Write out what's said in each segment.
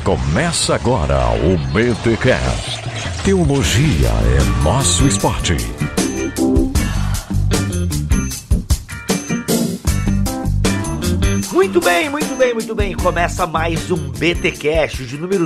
Começa agora o BTCast. Teologia é nosso esporte. Muito bem. Começa mais um BTcast de número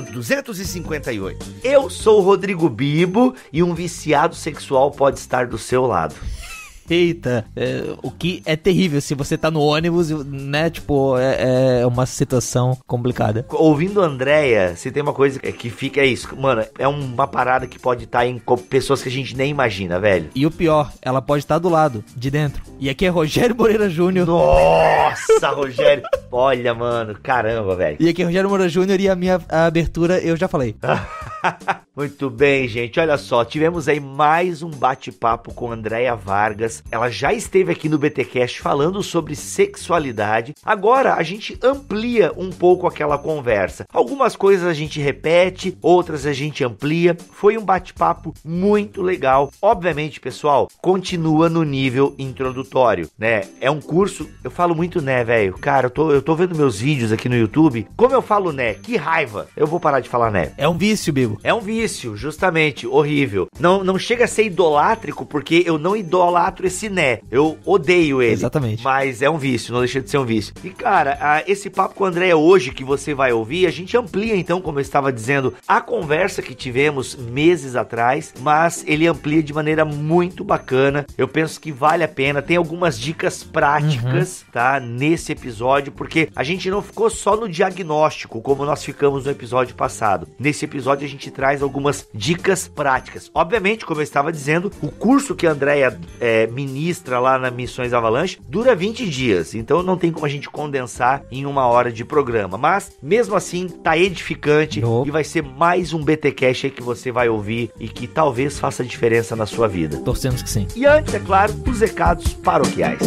258. Eu sou o Rodrigo Bibo e um viciado sexual pode estar do seu lado. Eita, o que é terrível se você tá no ônibus, né, tipo, é uma situação complicada. Ouvindo a Andréia, se tem uma coisa que fica, é isso, mano, é uma parada que pode estar em pessoas que a gente nem imagina, velho. E o pior, ela pode estar do lado, de dentro. E aqui é Rogério Moreira Júnior. Nossa, Rogério, olha, mano, caramba, velho. E aqui é Rogério Moreira Júnior e a minha abertura eu já falei. Muito bem, gente, olha só, tivemos aí mais um bate-papo com Andréia Vargas. Ela já esteve aqui no BTcast falando sobre sexualidade. Agora a gente amplia um pouco aquela conversa. Algumas coisas a gente repete, outras a gente amplia. Foi um bate-papo muito legal. Obviamente, pessoal, continua no nível introdutório, né? É um curso, eu falo muito né, velho. Cara, eu tô vendo meus vídeos aqui no YouTube. Como eu falo né? Que raiva. Eu vou parar de falar né. É um vício, Bibo. É um vício, justamente, horrível. Não chega a ser idolátrico, porque eu não idolatro esse né. Eu odeio ele. Exatamente. Mas é um vício, não deixa de ser um vício. E, cara, esse papo com o André hoje que você vai ouvir, a gente amplia, então, como eu estava dizendo, a conversa que tivemos meses atrás, mas ele amplia de maneira muito bacana. Eu penso que vale a pena. Tem algumas dicas práticas, tá? Nesse episódio, porque a gente não ficou só no diagnóstico, como nós ficamos no episódio passado. Nesse episódio, a gente traz algumas dicas práticas. Obviamente, como eu estava dizendo, o curso que a Andréia ministra lá na Missões Avalanche dura 20 dias, então não tem como a gente condensar em 1 hora de programa, mas mesmo assim tá edificante e vai ser mais um BTcast aí que você vai ouvir e que talvez faça diferença na sua vida. Torcemos que sim. E antes, é claro, os recados paroquiais.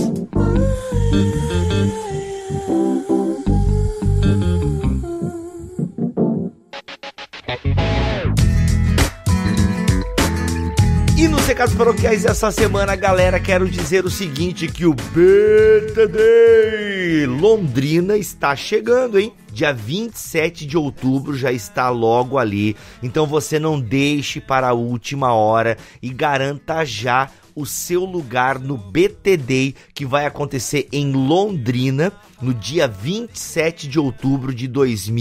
E nos recados paroquiais dessa semana, galera, quero dizer o seguinte, que o BTD Londrina está chegando, hein? Dia 27 de outubro já está logo ali, então você não deixe para a última hora e garanta já o seu lugar no BTD, que vai acontecer em Londrina, no dia 27 de outubro de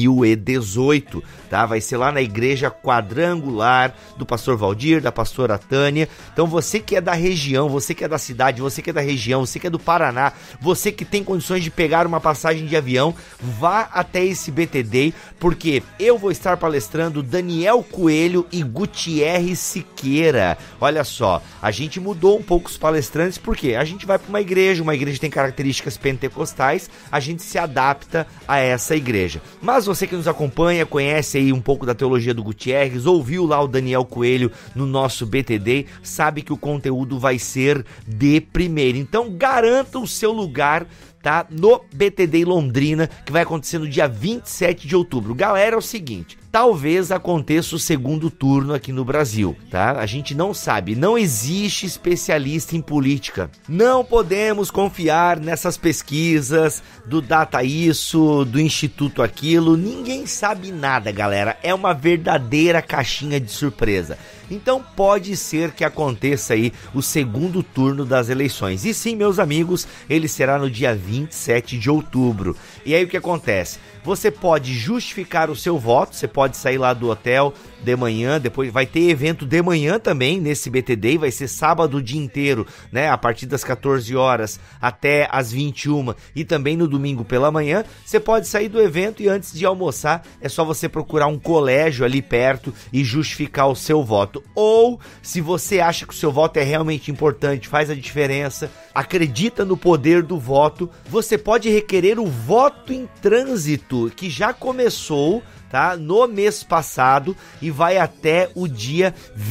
2018, tá? Vai ser lá na Igreja Quadrangular do Pastor Valdir, da Pastora Tânia. Então você que é da região, você que é da cidade, você que é da região, você que é do Paraná, você que tem condições de pegar uma passagem de avião, vá até esse BTD, porque eu vou estar palestrando Daniel Coelho e Gutierrez Siqueira. Olha só, a gente mudou um pouco os palestrantes, porque a gente vai para uma igreja tem características pentecostais, a gente se adapta a essa igreja. Mas você que nos acompanha, conhece aí um pouco da teologia do Gutierrez, ouviu lá o Daniel Coelho no nosso BTD, sabe que o conteúdo vai ser de primeira. Então garanta o seu lugar, tá? No BTD Londrina, que vai acontecer no dia 27 de outubro. Galera, é o seguinte, talvez aconteça o segundo turno aqui no Brasil, tá? A gente não sabe, não existe especialista em política. Não podemos confiar nessas pesquisas do Data Isso, do Instituto Aquilo. Ninguém sabe nada, galera. É uma verdadeira caixinha de surpresa. Então pode ser que aconteça aí o segundo turno das eleições. E sim, meus amigos, ele será no dia 27 de outubro. E aí o que acontece? Você pode justificar o seu voto, você pode sair lá do hotel de manhã, depois vai ter evento de manhã também nesse BTD, vai ser sábado o dia inteiro, né, a partir das 14 horas até as 21 e também no domingo pela manhã. Você pode sair do evento e antes de almoçar é só você procurar um colégio ali perto e justificar o seu voto. Ou, se você acha que o seu voto é realmente importante, faz a diferença, acredita no poder do voto, você pode requerer o voto em trânsito, que já começou, tá? No mês passado e vai até o dia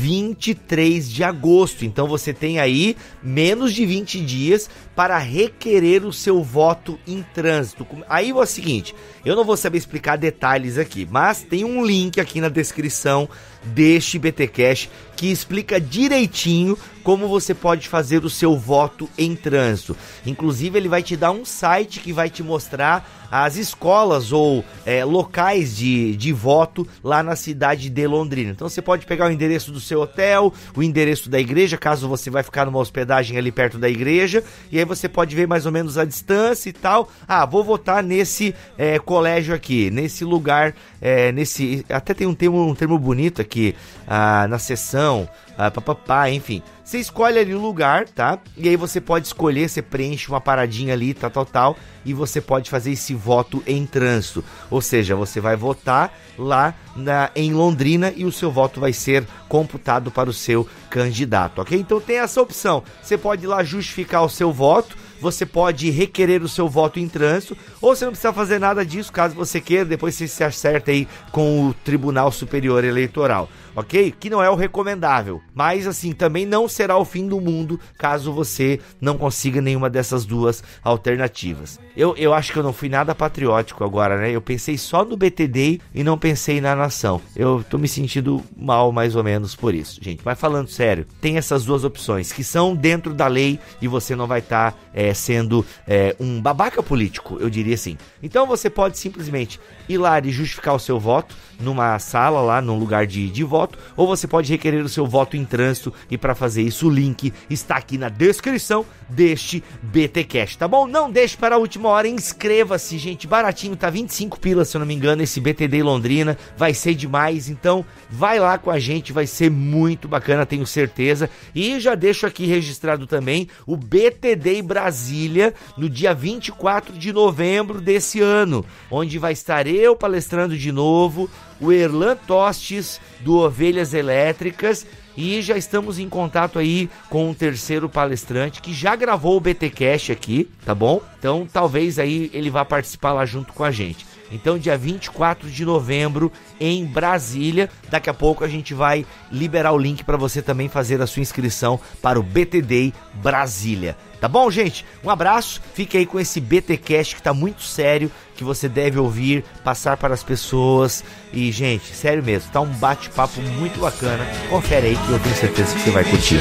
23 de agosto. Então você tem aí menos de 20 dias para requerer o seu voto em trânsito. Aí é o seguinte, eu não vou saber explicar detalhes aqui, mas tem um link aqui na descrição deste BTcast que explica direitinho como você pode fazer o seu voto em trânsito. Inclusive ele vai te dar um site que vai te mostrar as escolas ou locais de voto lá na cidade de Londrina. Então você pode pegar o endereço do seu hotel, o endereço da igreja, caso você vai ficar numa hospedagem ali perto da igreja, e aí você pode ver mais ou menos a distância e tal. Vou votar nesse colégio aqui, nesse lugar, até tem um termo bonito aqui, na seção, enfim. Você escolhe ali o lugar, tá? E aí você pode escolher, você preenche uma paradinha ali, tal, e você pode fazer esse voto em trânsito. Ou seja, você vai votar lá em Londrina e o seu voto vai ser computado para o seu candidato, ok? Então tem essa opção. Você pode ir lá justificar o seu voto, você pode requerer o seu voto em trânsito, ou você não precisa fazer nada disso, caso você queira, depois você se acerta aí com o Tribunal Superior Eleitoral, ok? Que não é o recomendável, mas assim, também não será o fim do mundo, caso você não consiga nenhuma dessas duas alternativas. Eu acho que eu não fui nada patriótico agora, né? Eu pensei só no BTD e não pensei na nação. Eu tô me sentindo mal, mais ou menos, por isso, gente. Mas falando sério, tem essas duas opções, que são dentro da lei e você não vai estar sendo um babaca político, eu diria assim. Então você pode simplesmente ir lá e justificar o seu voto numa sala lá, num lugar de voto, ou você pode requerer o seu voto em trânsito, e para fazer isso o link está aqui na descrição deste BTcast, tá bom? Não deixe para a última hora, inscreva-se, gente, baratinho, tá 25 pilas, se eu não me engano, esse BTD Londrina, vai ser demais, então vai lá com a gente, vai ser muito bacana, tenho certeza. E já deixo aqui registrado também o BTD Brasília, no dia 24 de novembro desse ano, onde vai estar eu palestrando de novo, o Erlan Tostes do Ovelhas Elétricas, e já estamos em contato aí com um terceiro palestrante que já gravou o BTcast aqui, tá bom? Então talvez aí ele vá participar lá junto com a gente. Então dia 24 de novembro em Brasília, daqui a pouco a gente vai liberar o link para você também fazer a sua inscrição para o BTD Brasília. Tá bom, gente? Um abraço, fique aí com esse BTcast que tá muito sério, que você deve ouvir, passar para as pessoas. E, gente, sério mesmo, tá um bate-papo muito bacana. Confere aí que eu tenho certeza que você vai curtir.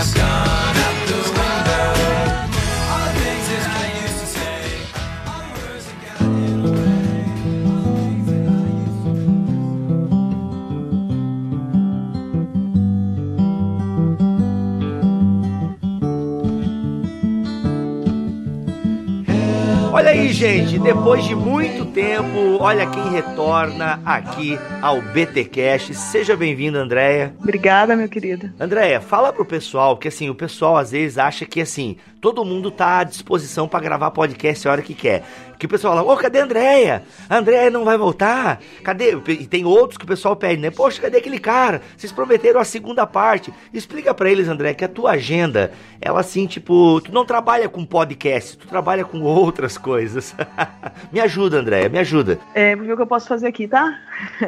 Olha aí, gente, depois de muito tempo, olha quem retorna aqui ao BTcast. Seja bem-vinda, Andréia. Obrigada, meu querido. Andréia, fala pro pessoal, porque assim, o pessoal às vezes acha que assim, todo mundo tá à disposição para gravar podcast a hora que quer. Que o pessoal fala, cadê a Andréia? A Andréia não vai voltar? Cadê? E tem outros que o pessoal pede, né? Poxa, cadê aquele cara? Vocês prometeram a segunda parte. Explica pra eles, Andréia, que a tua agenda, ela assim, tipo, tu não trabalha com podcast, tu trabalha com outras coisas. Me ajuda, Andréia, me ajuda. Vou ver o que eu posso fazer aqui, tá?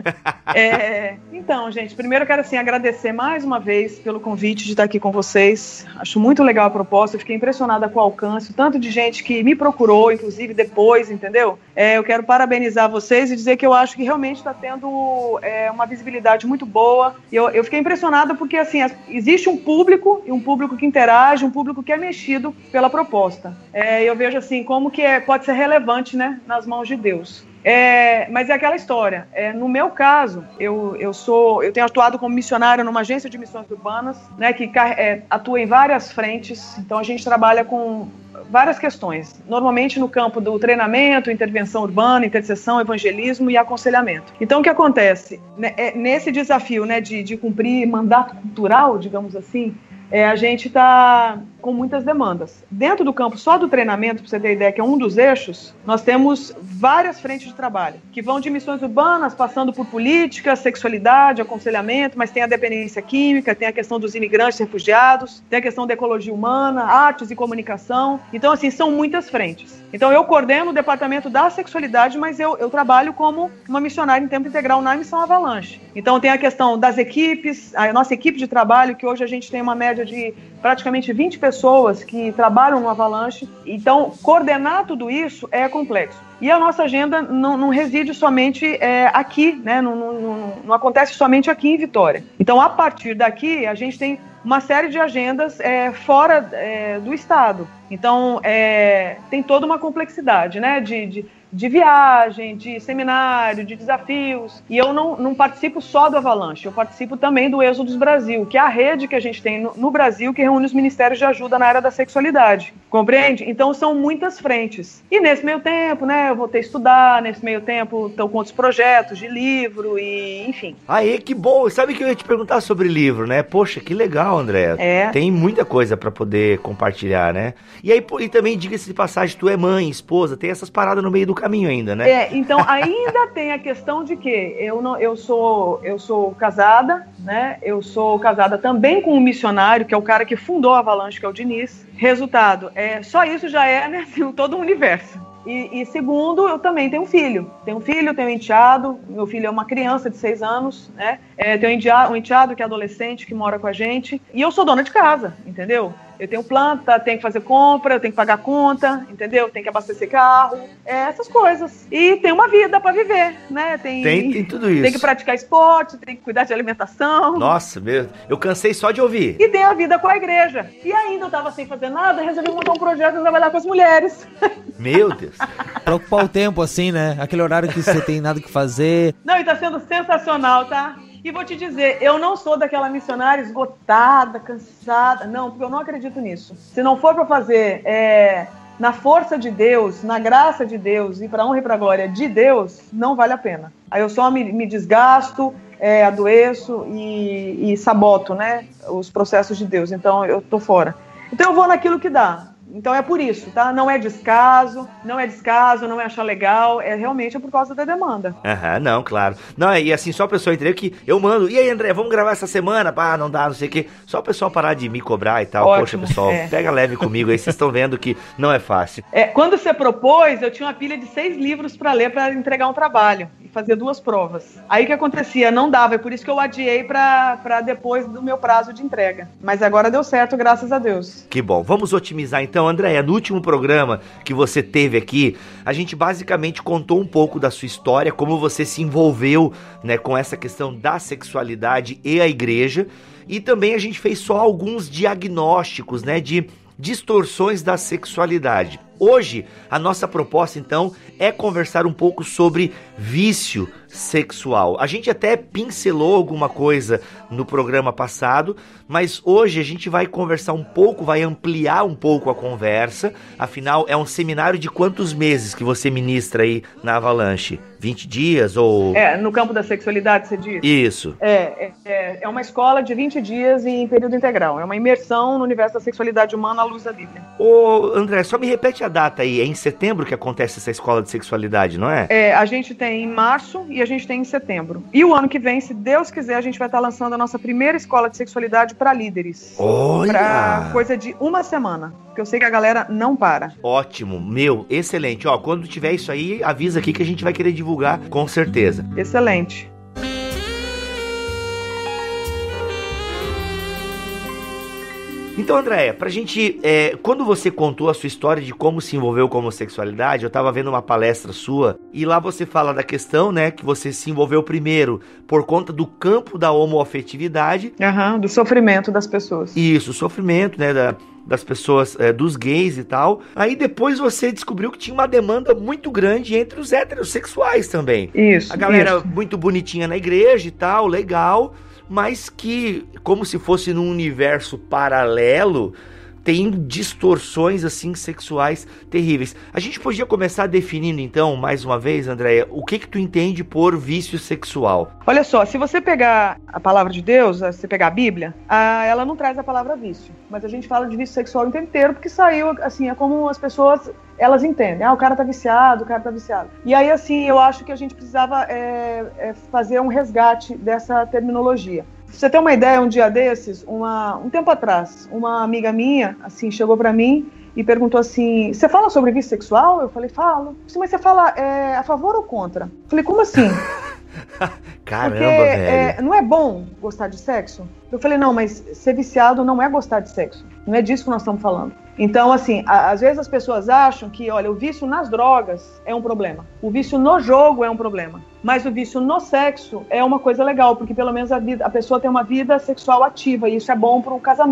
Então, gente, primeiro eu quero assim, agradecer mais uma vez pelo convite de estar aqui com vocês. Acho muito legal a proposta, eu fiquei impressionada com o alcance, o tanto de gente que me procurou, inclusive depois, entendeu? Eu quero parabenizar vocês e dizer que eu acho que realmente está tendo uma visibilidade muito boa. Eu fiquei impressionada porque, assim, existe um público, e um público que interage, um público que é mexido pela proposta. Eu vejo, assim, como que pode ser relevante, né, nas mãos de Deus. Mas é aquela história. No meu caso, eu tenho atuado como missionária numa agência de missões urbanas, né, que atua em várias frentes. Então a gente trabalha com várias questões, normalmente no campo do treinamento, intervenção urbana, intercessão, evangelismo e aconselhamento. Então o que acontece? Nesse desafio, né, de cumprir mandato cultural, digamos assim, a gente está com muitas demandas. Dentro do campo só do treinamento, para você ter ideia, que é um dos eixos, nós temos várias frentes de trabalho, que vão de missões urbanas, passando por política, sexualidade, aconselhamento, mas tem a dependência química, tem a questão dos imigrantes e refugiados, tem a questão da ecologia humana, artes e comunicação. Então, assim, são muitas frentes. Então, eu coordeno o departamento da sexualidade, mas eu trabalho como uma missionária em tempo integral na Missão Avalanche. Então, tem a questão das equipes, a nossa equipe de trabalho, que hoje a gente tem uma média de praticamente 20 pessoas que trabalham no Avalanche. Então, coordenar tudo isso é complexo. E a nossa agenda não reside somente aqui, né? Não acontece somente aqui em Vitória. Então, a partir daqui, a gente tem uma série de agendas fora do estado. Então, tem toda uma complexidade, né? de viagem, de seminário, de desafios. E eu não participo só do Avalanche, eu participo também do Êxodos Brasil, que é a rede que a gente tem no Brasil que reúne os ministérios de ajuda na área da sexualidade. Compreende? Então são muitas frentes. E nesse meio tempo, né, eu voltei a estudar, nesse meio tempo estou com outros projetos de livro e enfim. Aí, que bom. Sabe que eu ia te perguntar sobre livro, né? Poxa, que legal, André. Tem muita coisa pra poder compartilhar, né? E aí, e também, diga-se de passagem, tu é mãe, esposa, tem essas paradas no meio do caminho ainda, né? Então ainda tem a questão de que eu sou casada, né? Eu sou casada também com um missionário, que é o cara que fundou a Avalanche, que é o Diniz. Resultado, só isso já é, né, assim, todo o universo. E segundo, eu também tenho um filho. Tenho um enteado. Meu filho é uma criança de 6 anos, né? Tenho um enteado que é adolescente, que mora com a gente. E eu sou dona de casa, entendeu? Eu tenho planta, tenho que fazer compra, eu tenho que pagar conta, entendeu? Tenho que abastecer carro, essas coisas. E tem uma vida pra viver, né? Tem tudo isso. Tem que praticar esporte, tem que cuidar de alimentação. Nossa, eu cansei só de ouvir. E tem a vida com a igreja. E ainda eu tava sem fazer nada, resolvi montar um projeto e trabalhar com as mulheres. Meu Deus. Pra ocupar o tempo, assim, né? Aquele horário que você tem nada que fazer. Não, e tá sendo sensacional, tá? E vou te dizer, eu não sou daquela missionária esgotada, cansada. Não, porque eu não acredito nisso. Se não for para fazer na força de Deus, na graça de Deus e para honra e para glória de Deus, não vale a pena. Aí eu só me desgasto, adoeço e saboto, né, os processos de Deus. Então eu tô fora. Então eu vou naquilo que dá. Então é por isso, tá? Não é descaso, não é achar legal, realmente por causa da demanda. Não, claro. Não, e assim, só a pessoa entender que eu mando, e aí, André, vamos gravar essa semana? Pá, não dá, não sei o quê. Só o pessoal parar de me cobrar e tal. Ótimo, poxa, pessoal, pega leve comigo aí, vocês estão vendo que não é fácil. Quando você propôs, eu tinha uma pilha de 6 livros para ler para entregar um trabalho e fazer 2 provas. Aí o que acontecia? Não dava, é por isso que eu adiei para depois do meu prazo de entrega. Mas agora deu certo, graças a Deus. Que bom, vamos otimizar então. Andréia, no último programa que você teve aqui, a gente basicamente contou um pouco da sua história, como você se envolveu, né, com essa questão da sexualidade e a igreja, e também a gente fez só alguns diagnósticos, né, de distorções da sexualidade. Hoje, a nossa proposta, então, é conversar um pouco sobre vício sexual. A gente até pincelou alguma coisa no programa passado, mas hoje a gente vai conversar um pouco, vai ampliar um pouco a conversa. Afinal, é um seminário de quantos meses que você ministra aí na Avalanche? 20 dias ou... no campo da sexualidade, você diz? Isso. É uma escola de 20 dias em período integral. É uma imersão no universo da sexualidade humana à luz da Bíblia. Ô, André, só me repete a data aí. É em setembro que acontece essa escola de sexualidade, não é? A gente tem em março e a gente tem em setembro. E o ano que vem, se Deus quiser, a gente vai estar lançando a nossa primeira escola de sexualidade para líderes. Olha! Para coisa de 1 semana. Porque eu sei que a galera não para. Ótimo, excelente. Ó, quando tiver isso aí, avisa aqui que a gente vai querer divulgar, com certeza. Excelente. Então, Andréia, pra gente, quando você contou a sua história de como se envolveu com a homossexualidade, eu tava vendo uma palestra sua, e lá você fala da questão, né, que você se envolveu primeiro por conta do campo da homoafetividade. Do sofrimento das pessoas. Isso, o sofrimento, né, das pessoas, dos gays e tal. Aí depois você descobriu que tinha uma demanda muito grande entre os heterossexuais também. Isso. A galera muito bonitinha na igreja e tal, legal, mas que, como se fosse num universo paralelo, tem distorções, assim, sexuais terríveis. A gente podia começar definindo, então, mais uma vez, Andréia, o que tu entende por vício sexual? Olha só, se você pegar a palavra de Deus, se você pegar a Bíblia, ela não traz a palavra vício. Mas a gente fala de vício sexual o tempo inteiro, porque saiu, assim, é como as pessoas, elas entendem. O cara tá viciado, E aí, assim, eu acho que a gente precisava fazer um resgate dessa terminologia. Pra você ter uma ideia, um dia desses, um tempo atrás, uma amiga minha, assim, chegou pra mim e perguntou assim, você fala sobre vício sexual? Eu falei, falo. Mas você fala a favor ou contra? Eu falei, como assim? Caramba, velho. Não é bom gostar de sexo? Eu falei, não, mas ser viciado não é gostar de sexo. Não é disso que nós estamos falando. Então, assim, às vezes as pessoas acham que, olha, o vício nas drogas é um problema. O vício no jogo é um problema. Mas o vício no sexo é uma coisa legal, porque pelo menos a pessoa tem uma vida sexual ativa, e isso é bom para o casamento.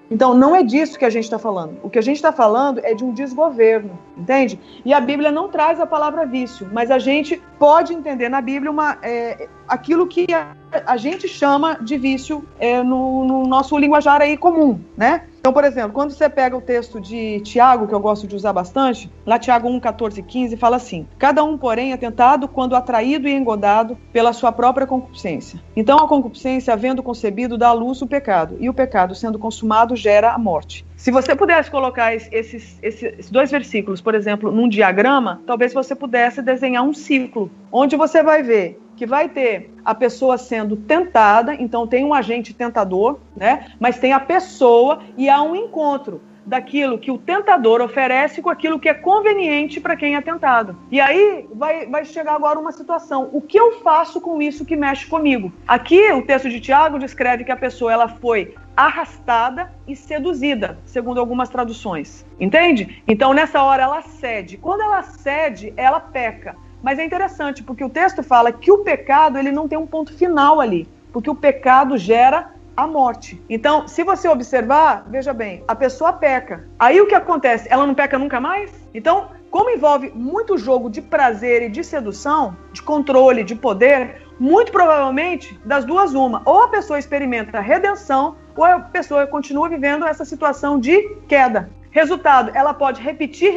Então, não é disso que a gente está falando. O que a gente está falando é de um desgoverno, entende? E a Bíblia não traz a palavra vício, mas a gente pode entender na Bíblia aquilo que a gente chama de vício no nosso linguajar aí comum, né? Então, por exemplo, quando você pega o texto de Tiago, que eu gosto de usar bastante, lá Tiago 1, 14 e 15, fala assim: cada um, porém, é tentado quando atraído e engodado pela sua própria concupiscência. Então, a concupiscência, havendo concebido, dá à luz o pecado, e o pecado, sendo consumado, gera a morte. Se você pudesse colocar esses 2 versículos, por exemplo, num diagrama, talvez você pudesse desenhar um ciclo, onde você vai ver que vai ter a pessoa sendo tentada, então tem um agente tentador, né? Mas tem a pessoa e há um encontro daquilo que o tentador oferece com aquilo que é conveniente para quem é tentado. E aí vai chegar agora uma situação. O que eu faço com isso que mexe comigo? Aqui o texto de Tiago descreve que a pessoa ela foi arrastada e seduzida, segundo algumas traduções. Entende? Então nessa hora ela cede. Quando ela cede, ela peca. Mas é interessante, porque o texto fala que o pecado ele não tem um ponto final ali, porque o pecado gera a morte. Então, se você observar, veja bem, a pessoa peca. Aí o que acontece? Ela não peca nunca mais? Então, como envolve muito jogo de prazer e de sedução, de controle, de poder, muito provavelmente, das duas uma, ou a pessoa experimenta a redenção, ou a pessoa continua vivendo essa situação de queda. Resultado, ela pode repetir.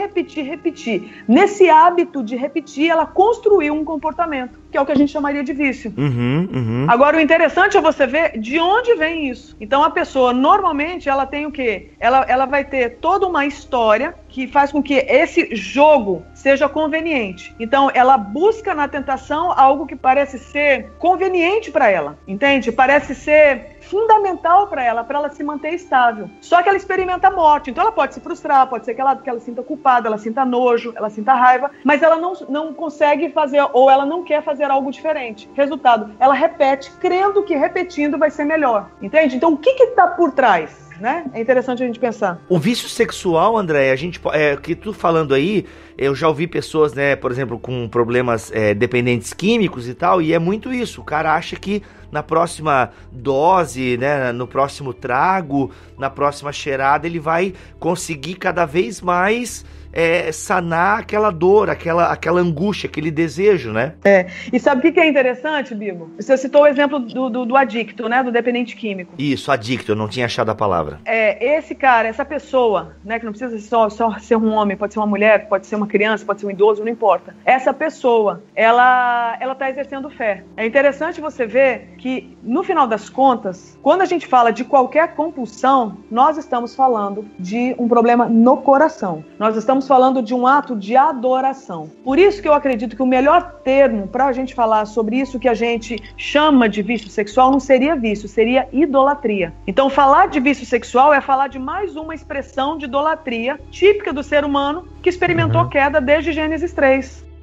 Nesse hábito de repetir, ela construiu um comportamento, que é o que a gente chamaria de vício. Agora, o interessante é você ver de onde vem isso. Então, a pessoa, normalmente, ela tem o quê? Ela vai ter toda uma história que faz com que esse jogo seja conveniente. Então, ela busca na tentação algo que parece ser conveniente para ela, entende? Parece ser fundamental para ela se manter estável. Só que ela experimenta a morte. Então, ela pode se frustrar, pode ser que ela sinta culpada, ela sinta nojo, ela sinta raiva, mas ela não consegue fazer, ou ela não quer fazer algo diferente. Resultado, ela repete, crendo que repetindo vai ser melhor, entende? Então, o que está por trás? Né? É interessante a gente pensar. O vício sexual, André, que tu falando aí, eu já ouvi pessoas, né, por exemplo, com problemas dependentes químicos e tal, e é muito isso. O cara acha que na próxima dose, né, no próximo trago, na próxima cheirada, ele vai conseguir cada vez mais sanar aquela dor, aquela angústia, aquele desejo, né? E sabe o que é interessante, Bibo? Você citou o exemplo do adicto, né? Do dependente químico. Isso, adicto, eu não tinha achado a palavra. Esse cara, essa pessoa, né? Que não precisa só ser um homem, pode ser uma mulher, pode ser uma criança, pode ser um idoso, não importa. Essa pessoa, ela tá exercendo fé. É interessante você ver que, no final das contas, quando a gente fala de qualquer compulsão, nós estamos falando de um problema no coração. Nós estamos falando de um ato de adoração. Por isso que eu acredito que o melhor termo para a gente falar sobre isso que a gente chama de vício sexual não seria vício, seria idolatria. Então, falar de vício sexual é falar de mais uma expressão de idolatria típica do ser humano que experimentou queda desde Gênesis 3.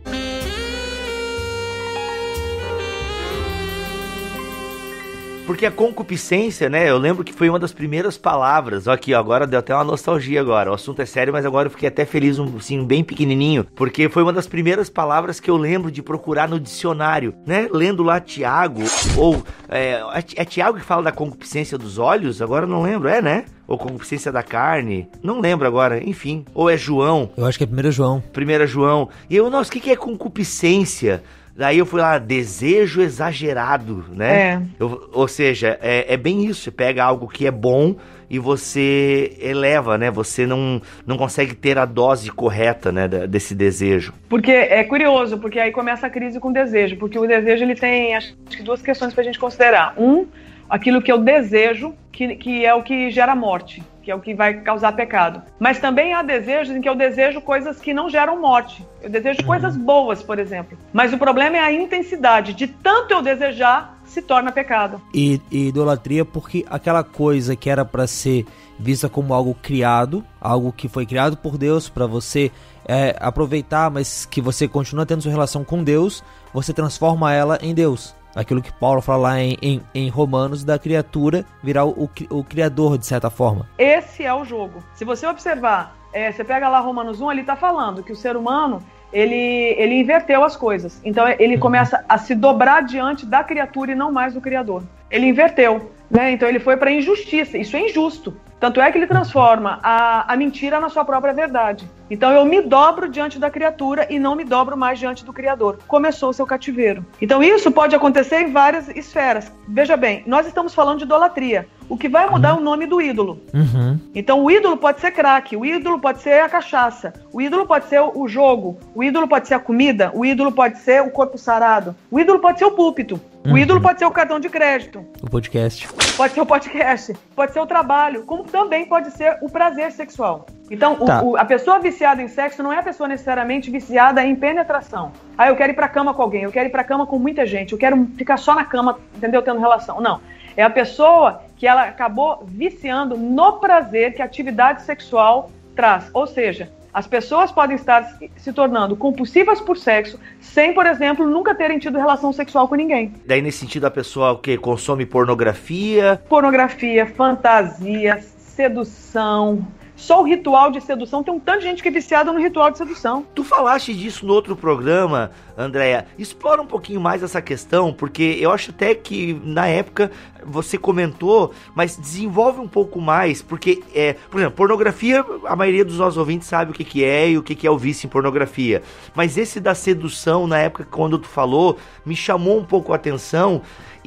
Porque a concupiscência, né, eu lembro que foi uma das primeiras palavras, aqui, agora deu até uma nostalgia agora, o assunto é sério, mas agora eu fiquei até feliz, assim, bem pequenininho, porque foi uma das primeiras palavras que eu lembro de procurar no dicionário, né, lendo lá Tiago, ou, é Tiago que fala da concupiscência dos olhos? Agora eu não lembro, né? Ou concupiscência da carne, não lembro agora, enfim, ou é João? Eu acho que é 1 João. 1 João, e eu, nossa, o que é concupiscência? Daí eu fui lá, desejo exagerado, né? Ou seja, é bem isso, você pega algo que é bom e você eleva, né? Você não consegue ter a dose correta, né, desse desejo. Porque é curioso, porque aí começa a crise com o desejo, porque o desejo ele tem, acho que, duas questões pra gente considerar. Aquilo que eu desejo, que é o que gera morte, que é o que vai causar pecado. Mas também há desejos em que eu desejo coisas que não geram morte. Eu desejo coisas boas, por exemplo. Mas o problema é a intensidade. De tanto eu desejar, se torna pecado. E idolatria porque aquela coisa que era para ser vista como algo criado, algo que foi criado por Deus para você aproveitar, mas que você continua tendo sua relação com Deus, você transforma ela em Deus. Aquilo que Paulo fala lá em Romanos, da criatura virar o criador, de certa forma. Esse é o jogo. Se você observar, você pega lá Romanos 1, ele está falando que o ser humano, ele inverteu as coisas. Então ele começa a se dobrar diante da criatura e não mais do criador. Ele inverteu, né? Então ele foi para a injustiça. Isso é injusto. Tanto é que ele transforma a mentira na sua própria verdade. Então eu me dobro diante da criatura e não me dobro mais diante do Criador. Começou o seu cativeiro. Então isso pode acontecer em várias esferas. Veja bem, nós estamos falando de idolatria. O que vai mudar é o nome do ídolo. Então o ídolo pode ser crack, o ídolo pode ser a cachaça, o ídolo pode ser o jogo, o ídolo pode ser a comida, o ídolo pode ser o corpo sarado, o ídolo pode ser o púlpito, o ídolo pode ser o cartão de crédito. O podcast. Pode ser o podcast, pode ser o trabalho, como também pode ser o prazer sexual. Então, a pessoa viciada em sexo não é a pessoa necessariamente viciada em penetração. Eu quero ir pra cama com alguém, eu quero ir pra cama com muita gente, eu quero ficar só na cama, entendeu? Tendo relação. Não. É a pessoa que ela acabou viciando no prazer que a atividade sexual traz. Ou seja, as pessoas podem estar se tornando compulsivas por sexo sem, por exemplo, nunca terem tido relação sexual com ninguém. Daí, nesse sentido, a pessoa o quê? Consome pornografia? Pornografia, fantasia, sedução. Só o ritual de sedução, tem um tanto de gente que é viciada no ritual de sedução. Tu falaste disso no outro programa, Andréia. Explora um pouquinho mais essa questão, porque eu acho até que na época você comentou, mas desenvolve um pouco mais, porque, por exemplo, pornografia, a maioria dos nossos ouvintes sabe o que é e o que é o vício em pornografia. Mas esse da sedução, na época quando tu falou, me chamou um pouco a atenção.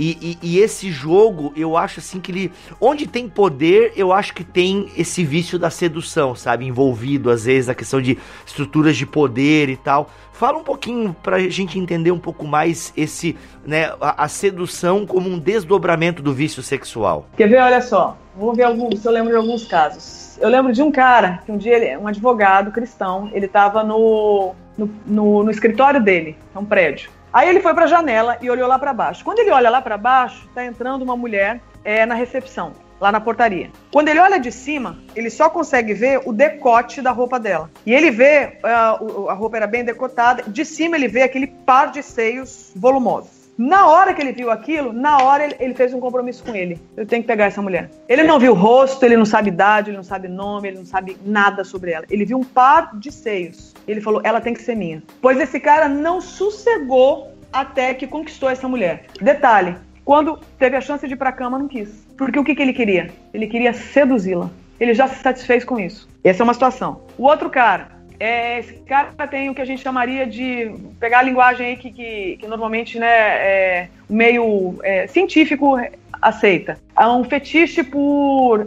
E esse jogo, eu acho assim que ele... Onde tem poder, eu acho que tem esse vício da sedução, sabe? Envolvido, às vezes, a questão de estruturas de poder e tal. Fala um pouquinho pra gente entender um pouco mais esse, né, a sedução como um desdobramento do vício sexual. Quer ver? Olha só. Vamos ver se eu lembro de alguns casos. Eu lembro de um cara, que um dia, um advogado cristão, ele estava no escritório dele, é um prédio. Aí ele foi para a janela e olhou lá para baixo. Quando ele olha lá para baixo, está entrando uma mulher na recepção, lá na portaria. Quando ele olha de cima, ele só consegue ver o decote da roupa dela. E ele vê, a roupa era bem decotada, de cima ele vê aquele par de seios volumosos. Na hora que ele viu aquilo, na hora ele fez um compromisso com ele. Eu tenho que pegar essa mulher. Ele não viu o rosto, ele não sabe idade, ele não sabe nome, ele não sabe nada sobre ela. Ele viu um par de seios. Ele falou, ela tem que ser minha. Pois esse cara não sossegou até que conquistou essa mulher. Detalhe, quando teve a chance de ir pra cama, não quis. Porque o que ele queria? Ele queria seduzi-la. Ele já se satisfez com isso. Essa é uma situação. O outro cara... esse cara tem o que a gente chamaria de... Pegar a linguagem aí que normalmente, né, o meio científico aceita. É um fetiche por...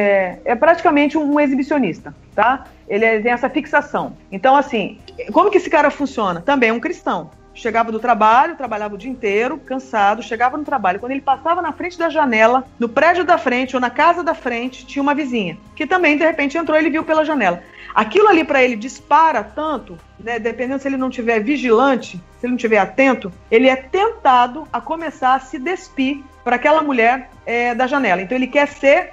É praticamente um exibicionista, tá? Ele tem essa fixação. Então, assim, como que esse cara funciona? Também é um cristão. Chegava do trabalho, trabalhava o dia inteiro, cansado, chegava no trabalho. Quando ele passava na frente da janela, no prédio da frente ou na casa da frente, tinha uma vizinha, que também, de repente, entrou e ele viu pela janela. Aquilo ali para ele dispara tanto, né, dependendo se ele não estiver vigilante, se ele não estiver atento, ele é tentado a começar a se despir para aquela mulher da janela. Então ele quer ser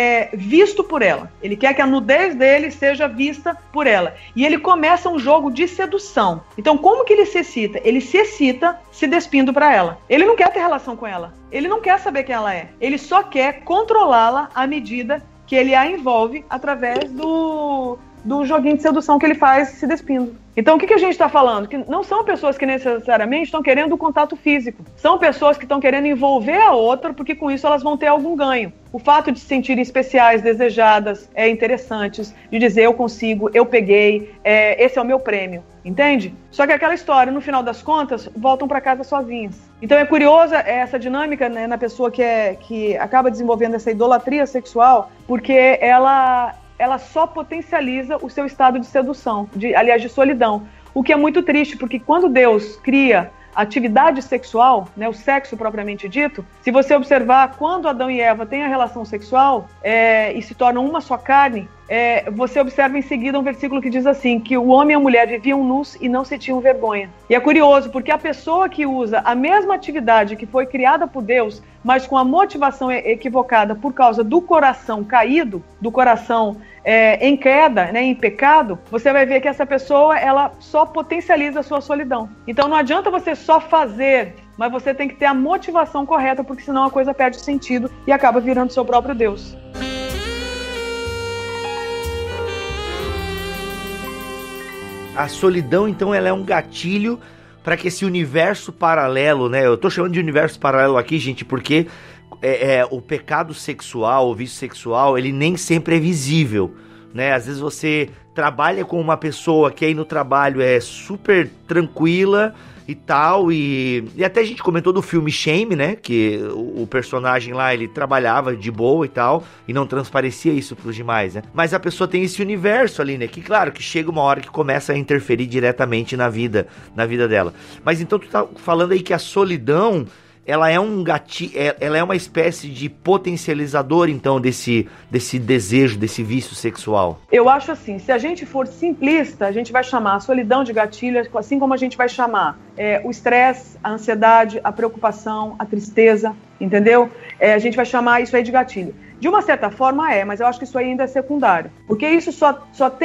visto por ela. Ele quer que a nudez dele seja vista por ela. E ele começa um jogo de sedução. Então, como que ele se excita? Ele se excita se despindo para ela. Ele não quer ter relação com ela. Ele não quer saber quem ela é. Ele só quer controlá-la à medida que ele a envolve através do joguinho de sedução que ele faz se despindo. Então, o que a gente está falando? Que não são pessoas que necessariamente estão querendo o contato físico. São pessoas que estão querendo envolver a outra, porque com isso elas vão ter algum ganho. O fato de se sentirem especiais, desejadas, interessantes, de dizer eu consigo, eu peguei, esse é o meu prêmio. Entende? Só que aquela história, no final das contas, voltam para casa sozinhas. Então é curiosa essa dinâmica, né, na pessoa que acaba desenvolvendo essa idolatria sexual, porque ela só potencializa o seu estado de sedução, aliás, de solidão. O que é muito triste, porque quando Deus cria a atividade sexual, né, o sexo propriamente dito, se você observar, quando Adão e Eva têm a relação sexual e se tornam uma só carne, você observa em seguida um versículo que diz assim, que o homem e a mulher viviam nus e não sentiam vergonha. E é curioso, porque a pessoa que usa a mesma atividade que foi criada por Deus, mas com a motivação equivocada por causa do coração caído, do coração em queda, né, em pecado, você vai ver que essa pessoa ela só potencializa a sua solidão. Então não adianta você só fazer, mas você tem que ter a motivação correta, porque senão a coisa perde sentido e acaba virando seu próprio Deus. A solidão, então, ela é um gatilho para que esse universo paralelo, né? Eu tô chamando de universo paralelo aqui, gente, porque o pecado sexual, o vício sexual, ele nem sempre é visível, né? Às vezes você trabalha com uma pessoa que aí no trabalho é super tranquila e tal, e até a gente comentou do filme Shame, né, que o personagem lá, ele trabalhava de boa e tal, e não transparecia isso pros demais, né, mas a pessoa tem esse universo ali, né, que claro, que chega uma hora que começa a interferir diretamente na vida dela. Mas então tu tá falando aí que a solidão, ela é ela é uma espécie de potencializador, então, desse desejo, desse vício sexual. Eu acho assim, se a gente for simplista, a gente vai chamar a solidão de gatilho, assim como a gente vai chamar o estresse, a ansiedade, a preocupação, a tristeza, entendeu? A gente vai chamar isso aí de gatilho. De uma certa forma mas eu acho que isso aí ainda é secundário. Porque isso só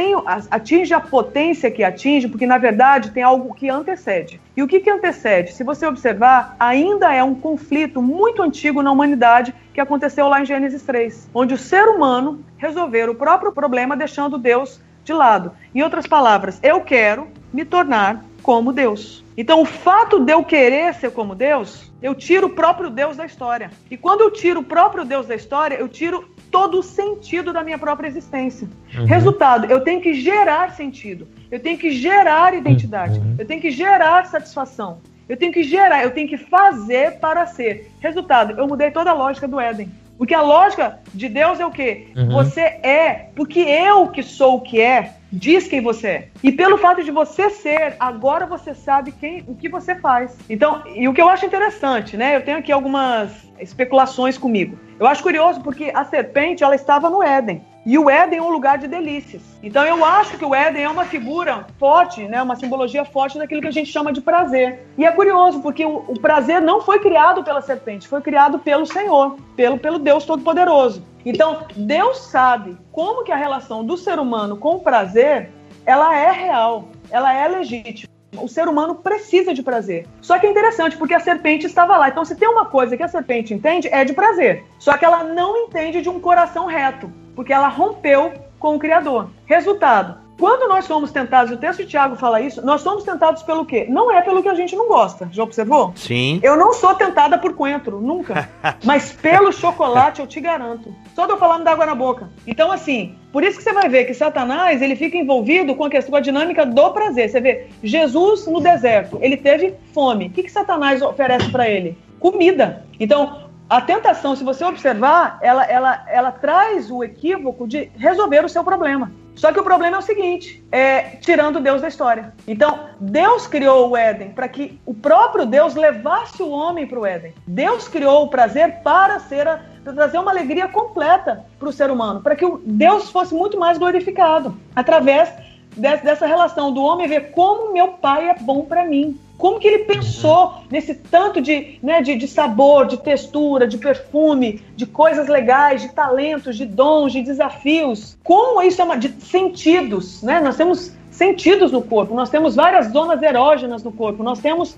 atinge a potência que atinge, porque na verdade tem algo que antecede. E o que antecede? Se você observar, ainda é um conflito muito antigo na humanidade que aconteceu lá em Gênesis 3, onde o ser humano resolveu o próprio problema deixando Deus de lado. Em outras palavras, eu quero me tornar como Deus. Então, o fato de eu querer ser como Deus, eu tiro o próprio Deus da história. E quando eu tiro o próprio Deus da história, eu tiro todo o sentido da minha própria existência. Resultado, eu tenho que gerar sentido. Eu tenho que gerar identidade. Eu tenho que gerar satisfação. Eu tenho que fazer para ser. Resultado, eu mudei toda a lógica do Éden. Porque a lógica de Deus é o quê? Você é, porque eu que sou o que diz quem você é. E pelo fato de você ser, agora você sabe o que você faz. Então, e o que eu acho interessante, né? Eu tenho aqui algumas especulações comigo. Eu acho curioso porque a serpente, ela estava no Éden. E o Éden é um lugar de delícias. Então eu acho que o Éden é uma figura forte, né? Uma simbologia forte daquilo que a gente chama de prazer. E é curioso, porque o prazer não foi criado pela serpente, foi criado pelo Senhor, pelo Deus Todo-Poderoso. Então, Deus sabe como que a relação do ser humano com o prazer, ela é real, ela é legítima. O ser humano precisa de prazer. Só que é interessante, porque a serpente estava lá. Então, se tem uma coisa que a serpente entende, é de prazer. Só que ela não entende de um coração reto, porque ela rompeu com o Criador. Resultado, quando nós somos tentados, o texto de Tiago fala isso, nós somos tentados pelo quê? Não é pelo que a gente não gosta. Já observou? Sim. Eu não sou tentada por coentro, nunca. Mas pelo chocolate, eu te garanto. Só de eu falar me dá água na boca. Então, assim, por isso que você vai ver que Satanás, ele fica envolvido com a dinâmica do prazer. Você vê, Jesus no deserto, ele teve fome. O que Satanás oferece para ele? Comida. Então, a tentação, se você observar, ela traz o equívoco de resolver o seu problema. Só que o problema é o seguinte, tirando Deus da história. Então, Deus criou o Éden para que o próprio Deus levasse o homem para o Éden. Deus criou o prazer para trazer uma alegria completa para o ser humano, para que o Deus fosse muito mais glorificado, através dessa relação do homem ver como meu pai é bom para mim. Como que ele pensou nesse tanto de sabor, de textura, de perfume, de coisas legais, de talentos, de dons, de desafios. Como isso é de sentidos, né? Nós temos sentidos no corpo, nós temos várias zonas erógenas no corpo, nós temos...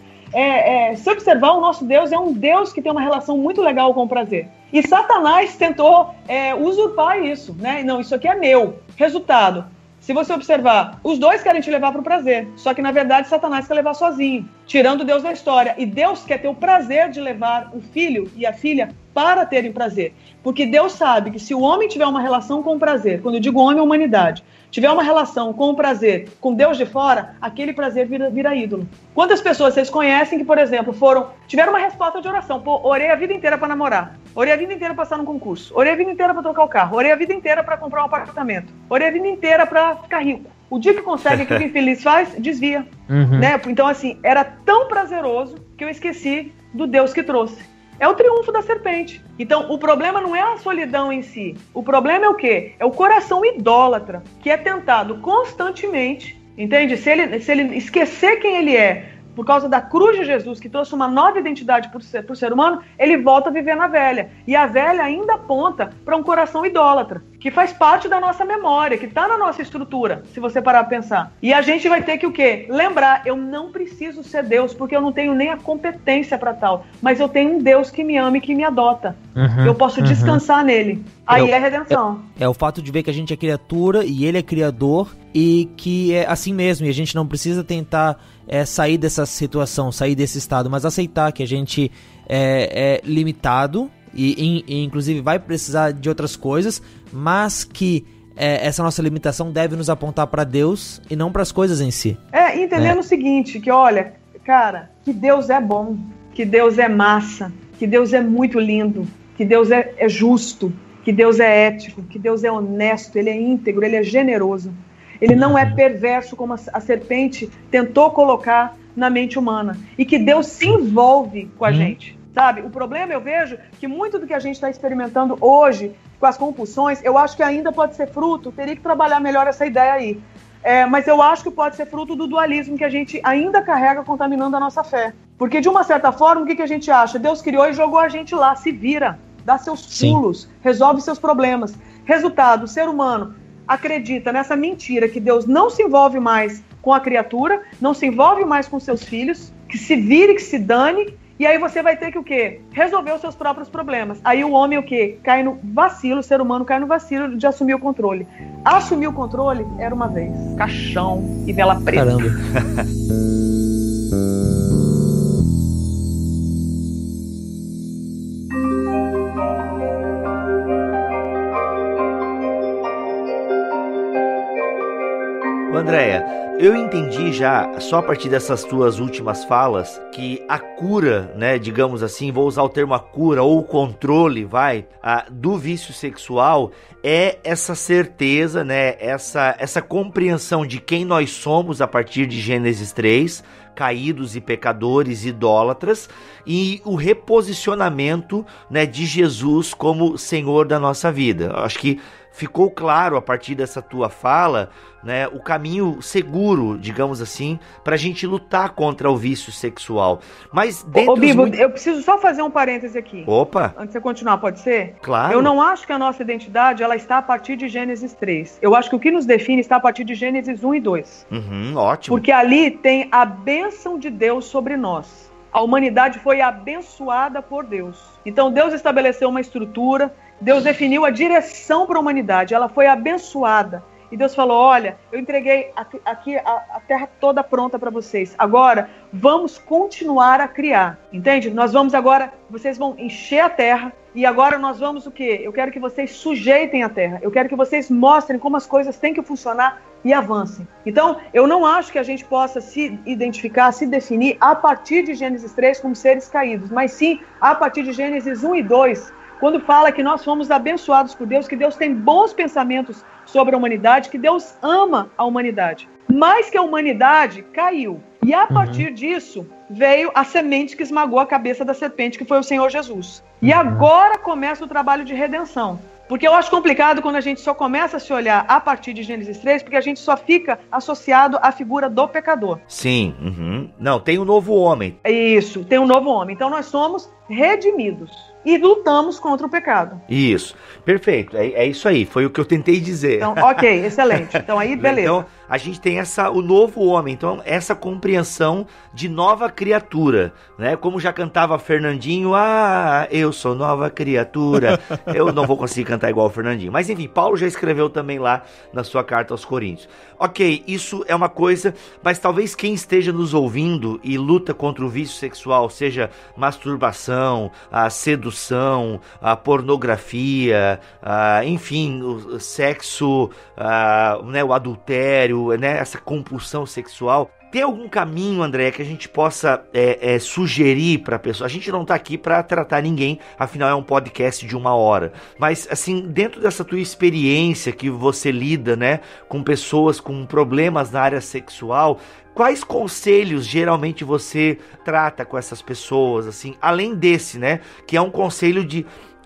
se observar, o nosso Deus é um Deus que tem uma relação muito legal com o prazer. E Satanás tentou usurpar isso, né? Não, isso aqui é meu. Resultado... Se você observar, os dois querem te levar para o prazer, só que na verdade Satanás quer levar sozinho, tirando Deus da história. E Deus quer ter o prazer de levar o filho e a filha para terem prazer. Porque Deus sabe que se o homem tiver uma relação com o prazer, quando eu digo homem, é a humanidade, tiver uma relação com o prazer, com Deus de fora, aquele prazer vira ídolo. Quantas pessoas vocês conhecem que, por exemplo, tiveram uma resposta de oração? Pô, orei a vida inteira para namorar, orei a vida inteira para passar num concurso, orei a vida inteira para trocar o carro, orei a vida inteira para comprar um apartamento, orei a vida inteira para ficar rico. O dia que consegue, o que o infeliz faz? Desvia. Né? Então, assim, era tão prazeroso que eu esqueci do Deus que trouxe. É o triunfo da serpente. Então, o problema não é a solidão em si. O problema é o quê? É o coração idólatra, que é tentado constantemente, entende? Se ele esquecer quem ele é, por causa da cruz de Jesus, que trouxe uma nova identidade para o ser humano, ele volta a viver na velha. E a velha ainda aponta para um coração idólatra, que faz parte da nossa memória, que está na nossa estrutura, se você parar para pensar. E a gente vai ter que o quê? Lembrar, eu não preciso ser Deus, porque eu não tenho nem a competência para tal, mas eu tenho um Deus que me ama e que me adota. Eu posso descansar nele. Aí é redenção. É o fato de ver que a gente é criatura e ele é criador e que é assim mesmo, e a gente não precisa tentar sair dessa situação, sair desse estado, mas aceitar que a gente é limitado e inclusive vai precisar de outras coisas, mas que essa nossa limitação deve nos apontar para Deus e não para as coisas em si. Entendendo o seguinte, que olha, cara, que Deus é bom, que Deus é massa, que Deus é muito lindo, que Deus é justo, que Deus é ético, que Deus é honesto, Ele é íntegro, Ele é generoso. Ele não é perverso como a serpente tentou colocar na mente humana. E que Deus se envolve com a gente, sabe? O problema, eu vejo, que muito do que a gente está experimentando hoje, com as compulsões, eu acho que ainda pode ser fruto, teria que trabalhar melhor essa ideia aí. Mas eu acho que pode ser fruto do dualismo que a gente ainda carrega contaminando a nossa fé. Porque, de uma certa forma, o que a gente acha? Deus criou e jogou a gente lá, se vira, dá seus pulos, resolve seus problemas. Resultado, o ser humano acredita nessa mentira que Deus não se envolve mais com a criatura, não se envolve mais com seus filhos, que se vire, que se dane, e aí você vai ter que o quê? Resolver os seus próprios problemas. Aí o homem o quê? Cai no vacilo, o ser humano cai no vacilo de assumir o controle. Assumir o controle era uma vez caixão e vela preta. Caramba. Andréia, eu entendi já, só a partir dessas tuas últimas falas, que a cura, né, digamos assim, vou usar o termo a cura ou o controle, do vício sexual é essa certeza, né, essa compreensão de quem nós somos a partir de Gênesis 3, caídos e pecadores, idólatras, e o reposicionamento, né, de Jesus como Senhor da nossa vida. Eu acho que ficou claro a partir dessa tua fala, né, o caminho seguro, digamos assim, para a gente lutar contra o vício sexual. Mas dentro Bibo, eu preciso só fazer um parêntese aqui. Opa! Antes de você continuar, pode ser? Claro. Eu não acho que a nossa identidade ela está a partir de Gênesis 3. Eu acho que o que nos define está a partir de Gênesis 1 e 2. Ótimo. Porque ali tem a bênção de Deus sobre nós. A humanidade foi abençoada por Deus. Então Deus estabeleceu uma estrutura, Deus definiu a direção para a humanidade, ela foi abençoada. E Deus falou, olha, eu entreguei aqui a terra toda pronta para vocês. Agora, vamos continuar a criar, entende? Nós vamos agora, vocês vão encher a terra e agora nós vamos o quê? Eu quero que vocês sujeitem a terra. Eu quero que vocês mostrem como as coisas têm que funcionar e avancem. Então, eu não acho que a gente possa se identificar, se definir a partir de Gênesis 3 como seres caídos, mas sim a partir de Gênesis 1 e 2, quando fala que nós fomos abençoados por Deus, que Deus tem bons pensamentos sobre a humanidade, que Deus ama a humanidade, mas que a humanidade caiu. E a partir disso, veio a semente que esmagou a cabeça da serpente, que foi o Senhor Jesus. E agora começa o trabalho de redenção. Porque eu acho complicado quando a gente só começa a se olhar a partir de Gênesis 3, porque a gente só fica associado à figura do pecador. Sim, Não, tem um novo homem. Isso, tem um novo homem. Então nós somos redimidos e lutamos contra o pecado. Isso, perfeito, é isso aí, foi o que eu tentei dizer. Então, ok, excelente. Então aí, beleza. Então, a gente tem o novo homem, então essa compreensão de nova criatura, né? Como já cantava Fernandinho, eu sou nova criatura. Eu não vou conseguir cantar igual o Fernandinho, mas enfim, Paulo já escreveu também lá na sua carta aos Coríntios. Ok, isso é uma coisa, mas talvez quem esteja nos ouvindo e luta contra o vício sexual, seja masturbação, a sedução, a pornografia, enfim, o sexo, né, o adultério, né, essa compulsão sexual. Tem algum caminho, André, que a gente possa sugerir para a pessoa? A gente não está aqui para tratar ninguém, afinal é um podcast de 1 hora. Mas, assim, dentro dessa tua experiência que você lida, né, com pessoas com problemas na área sexual, quais conselhos geralmente você trata com essas pessoas, assim, além desse, né, que é um conselho de...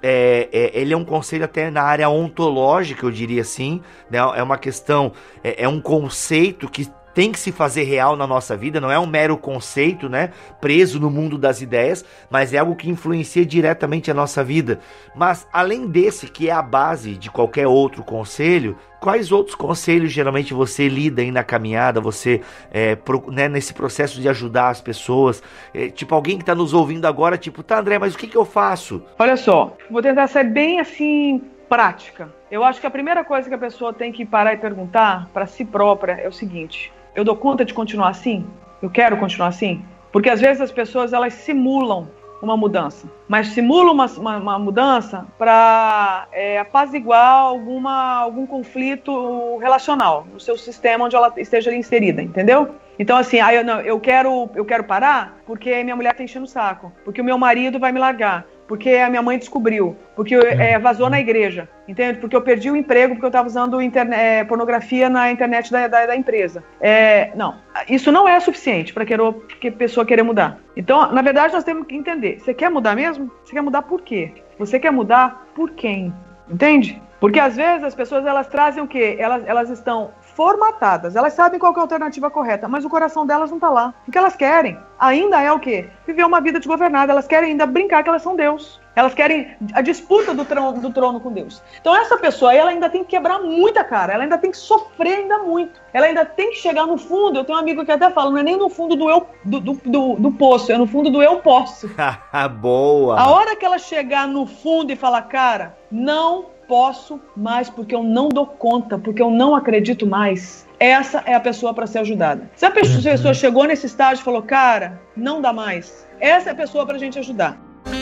ele é um conselho até na área ontológica, eu diria assim, né? É uma questão, é um conceito que tem que se fazer real na nossa vida, não é um mero conceito, né, preso no mundo das ideias, mas é algo que influencia diretamente a nossa vida. Mas além desse, que é a base de qualquer outro conselho, quais outros conselhos geralmente você lida aí na caminhada, você, né, nesse processo de ajudar as pessoas, tipo alguém que está nos ouvindo agora, tipo, tá, André, mas o que eu faço? Olha só, vou tentar ser bem assim, prática. Eu acho que a primeira coisa que a pessoa tem que parar e perguntar para si própria é o seguinte: eu dou conta de continuar assim? Eu quero continuar assim? Porque às vezes as pessoas, elas simulam uma mudança, mas simulam uma mudança para apaziguar algum conflito relacional no seu sistema onde ela esteja ali inserida, entendeu? Então assim, eu quero parar porque minha mulher tá enchendo o saco, porque o meu marido vai me largar, porque a minha mãe descobriu, porque vazou na igreja, entende? Porque eu perdi o emprego porque eu estava usando pornografia na internet da empresa. Não, isso não é suficiente para a pessoa querer mudar. Então, na verdade, nós temos que entender, você quer mudar mesmo? Você quer mudar por quê? Você quer mudar por quem? Entende? Porque às vezes as pessoas, elas trazem o quê? Elas estão formatadas, elas sabem qual que é a alternativa correta, mas o coração delas não está lá. O que elas querem ainda é o quê? Viver uma vida desgovernada, elas querem ainda brincar que elas são Deus. Elas querem a disputa do trono com Deus. Então essa pessoa aí, ela ainda tem que quebrar muita cara, ela ainda tem que sofrer ainda muito. Ela ainda tem que chegar no fundo, eu tenho um amigo que até fala, não é nem no fundo do poço, é no fundo do eu posso. Boa! A hora que ela chegar no fundo e falar, cara, não posso mais porque eu não dou conta, porque eu não acredito mais, essa é a pessoa para ser ajudada. Se a pessoa chegou nesse estágio e falou, cara, não dá mais, essa é a pessoa para a gente ajudar.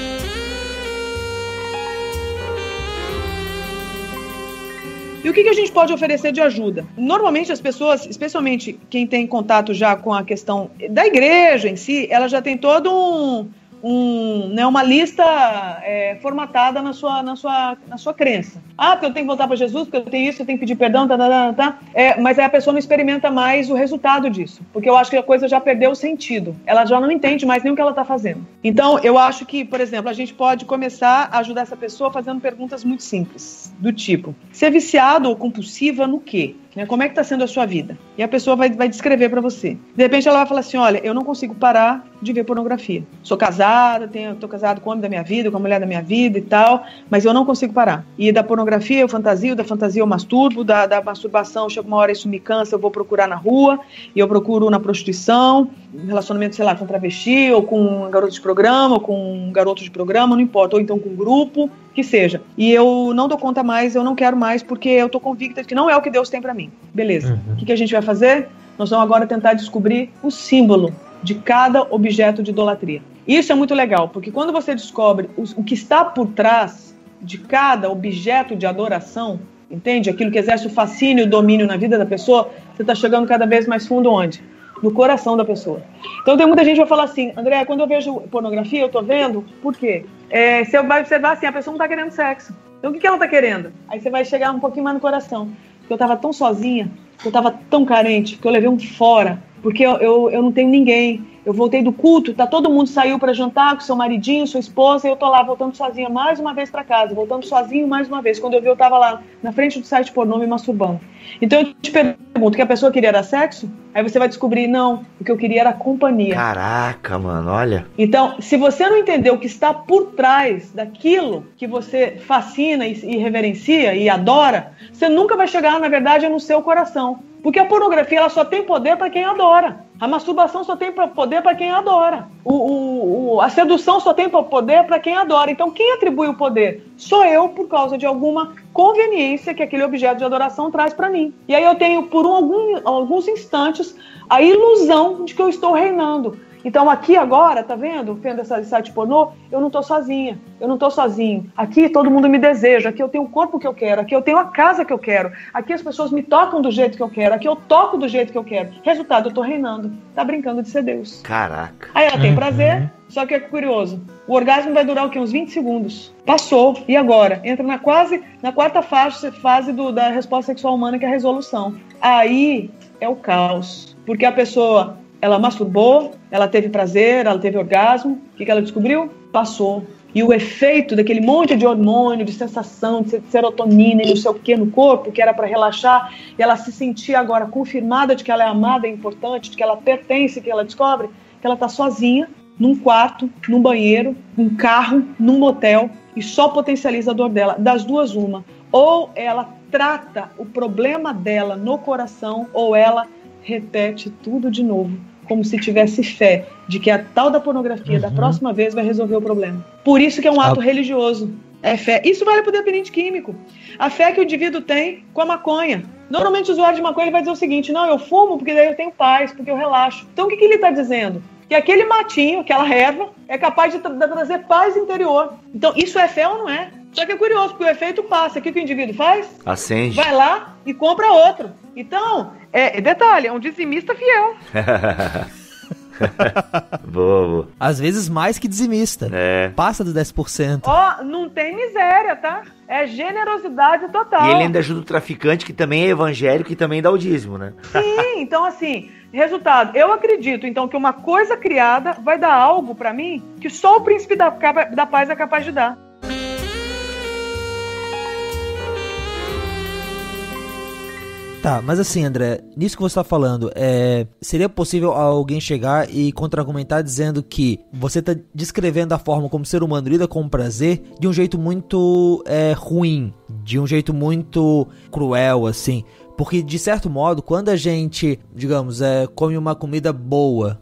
E o que a gente pode oferecer de ajuda? Normalmente as pessoas, especialmente quem tem contato já com a questão da igreja em si, ela já tem todo uma lista formatada na sua crença. Porque eu tenho que voltar para Jesus, porque eu tenho isso, eu tenho que pedir perdão, mas aí a pessoa não experimenta mais o resultado disso, porque eu acho que a coisa já perdeu o sentido. Ela já não entende mais nem o que ela está fazendo. Então, eu acho que, por exemplo, a gente pode começar a ajudar essa pessoa fazendo perguntas muito simples, do tipo, ser viciado ou compulsiva no quê? Como é que está sendo a sua vida? E a pessoa vai descrever para você. De repente ela vai falar assim, olha, eu não consigo parar de ver pornografia. Sou casada, estou casado com o homem da minha vida, com a mulher da minha vida e tal, mas eu não consigo parar. E da pornografia eu fantasio, da fantasia eu masturbo, da masturbação chega uma hora isso me cansa, eu vou procurar na rua, e eu procuro na prostituição, relacionamento, sei lá, com travesti, ou com um garoto de programa, ou com um garoto de programa, não importa, ou então com um grupo, que seja. E eu não dou conta mais, eu não quero mais, porque eu estou convicta de que não é o que Deus tem para mim. Beleza. O que a gente vai fazer? Nós vamos agora tentar descobrir o símbolo de cada objeto de idolatria. Isso é muito legal, porque quando você descobre o que está por trás de cada objeto de adoração, entende? Aquilo que exerce o fascínio e o domínio na vida da pessoa, você está chegando cada vez mais fundo onde? No coração da pessoa. Então tem muita gente que vai falar assim, André, quando eu vejo pornografia, eu tô vendo, por quê? Você vai observar assim, a pessoa não tá querendo sexo. Então o que ela tá querendo? Aí você vai chegar um pouquinho mais no coração. Porque eu tava tão sozinha, eu tava tão carente, que eu levei um fora, porque eu não tenho ninguém. Eu voltei do culto, todo mundo saiu para jantar com seu maridinho, sua esposa, e eu tô lá voltando sozinha mais uma vez para casa, voltando sozinho mais uma vez. Quando eu vi, eu tava lá na frente do site pornô me masturbando. Então eu te pergunto, que a pessoa queria era sexo? Aí você vai descobrir, não, o que eu queria era companhia. Caraca, mano, olha. Então, se você não entender o que está por trás daquilo que você fascina e reverencia e adora, você nunca vai chegar, na verdade, no seu coração. Porque a pornografia, ela só tem poder para quem adora. A masturbação só tem poder para quem adora. A sedução só tem poder para quem adora. Então, quem atribui o poder? Sou eu, por causa de alguma conveniência que aquele objeto de adoração traz para mim. E aí eu tenho, por alguns instantes, a ilusão de que eu estou reinando. Então aqui agora, tá vendo esse site pornô? Eu não tô sozinha, eu não tô sozinho. Aqui todo mundo me deseja, aqui eu tenho o corpo que eu quero, aqui eu tenho a casa que eu quero, aqui as pessoas me tocam do jeito que eu quero, aqui eu toco do jeito que eu quero. Resultado, eu tô reinando. Tá brincando de ser Deus. Caraca. Aí ela tem prazer, só que é curioso. O orgasmo vai durar o quê? Uns 20 segundos. Passou, e agora? Entra na quarta fase da resposta sexual humana, que é a resolução. Aí é o caos, porque a pessoa... Ela masturbou, ela teve prazer, ela teve orgasmo. O que ela descobriu? Passou. E o efeito daquele monte de hormônio, de sensação, de serotonina e não sei o que no corpo, que era para relaxar, e ela se sentia agora confirmada de que ela é amada, é importante, de que ela pertence, que ela descobre que ela está sozinha, num quarto, num banheiro, num carro, num motel, e só potencializa a dor dela. Das duas, uma. Ou ela trata o problema dela no coração, ou ela repete tudo de novo, como se tivesse fé de que a tal da pornografia da próxima vez vai resolver o problema. Por isso que é um ato religioso. É fé. Isso vale para o dependente químico. A fé que o indivíduo tem com a maconha. Normalmente o usuário de maconha ele vai dizer o seguinte: não, eu fumo porque daí eu tenho paz, porque eu relaxo. Então o que ele está dizendo? Que aquele matinho, aquela erva, é capaz de trazer paz interior. Então isso é fé ou não é? Só que é curioso, porque o efeito passa. O que o indivíduo faz? Acende. Vai lá e compra outro. Então, detalhe, é um dizimista fiel. Boa. Às vezes mais que dizimista. Passa dos 10%. Ó, não tem miséria, tá? É generosidade total. E ele ainda ajuda o traficante, que também é evangélico e também dá o dízimo, né? Sim, então assim, resultado, eu acredito então que uma coisa criada vai dar algo pra mim que só o príncipe da paz é capaz de dar. Tá, mas assim, André, nisso que você tá falando, seria possível alguém chegar e contra-argumentar dizendo que você tá descrevendo a forma como o ser humano lida com o prazer de um jeito muito ruim, de um jeito muito cruel, assim. Porque, de certo modo, quando a gente, digamos, come uma comida boa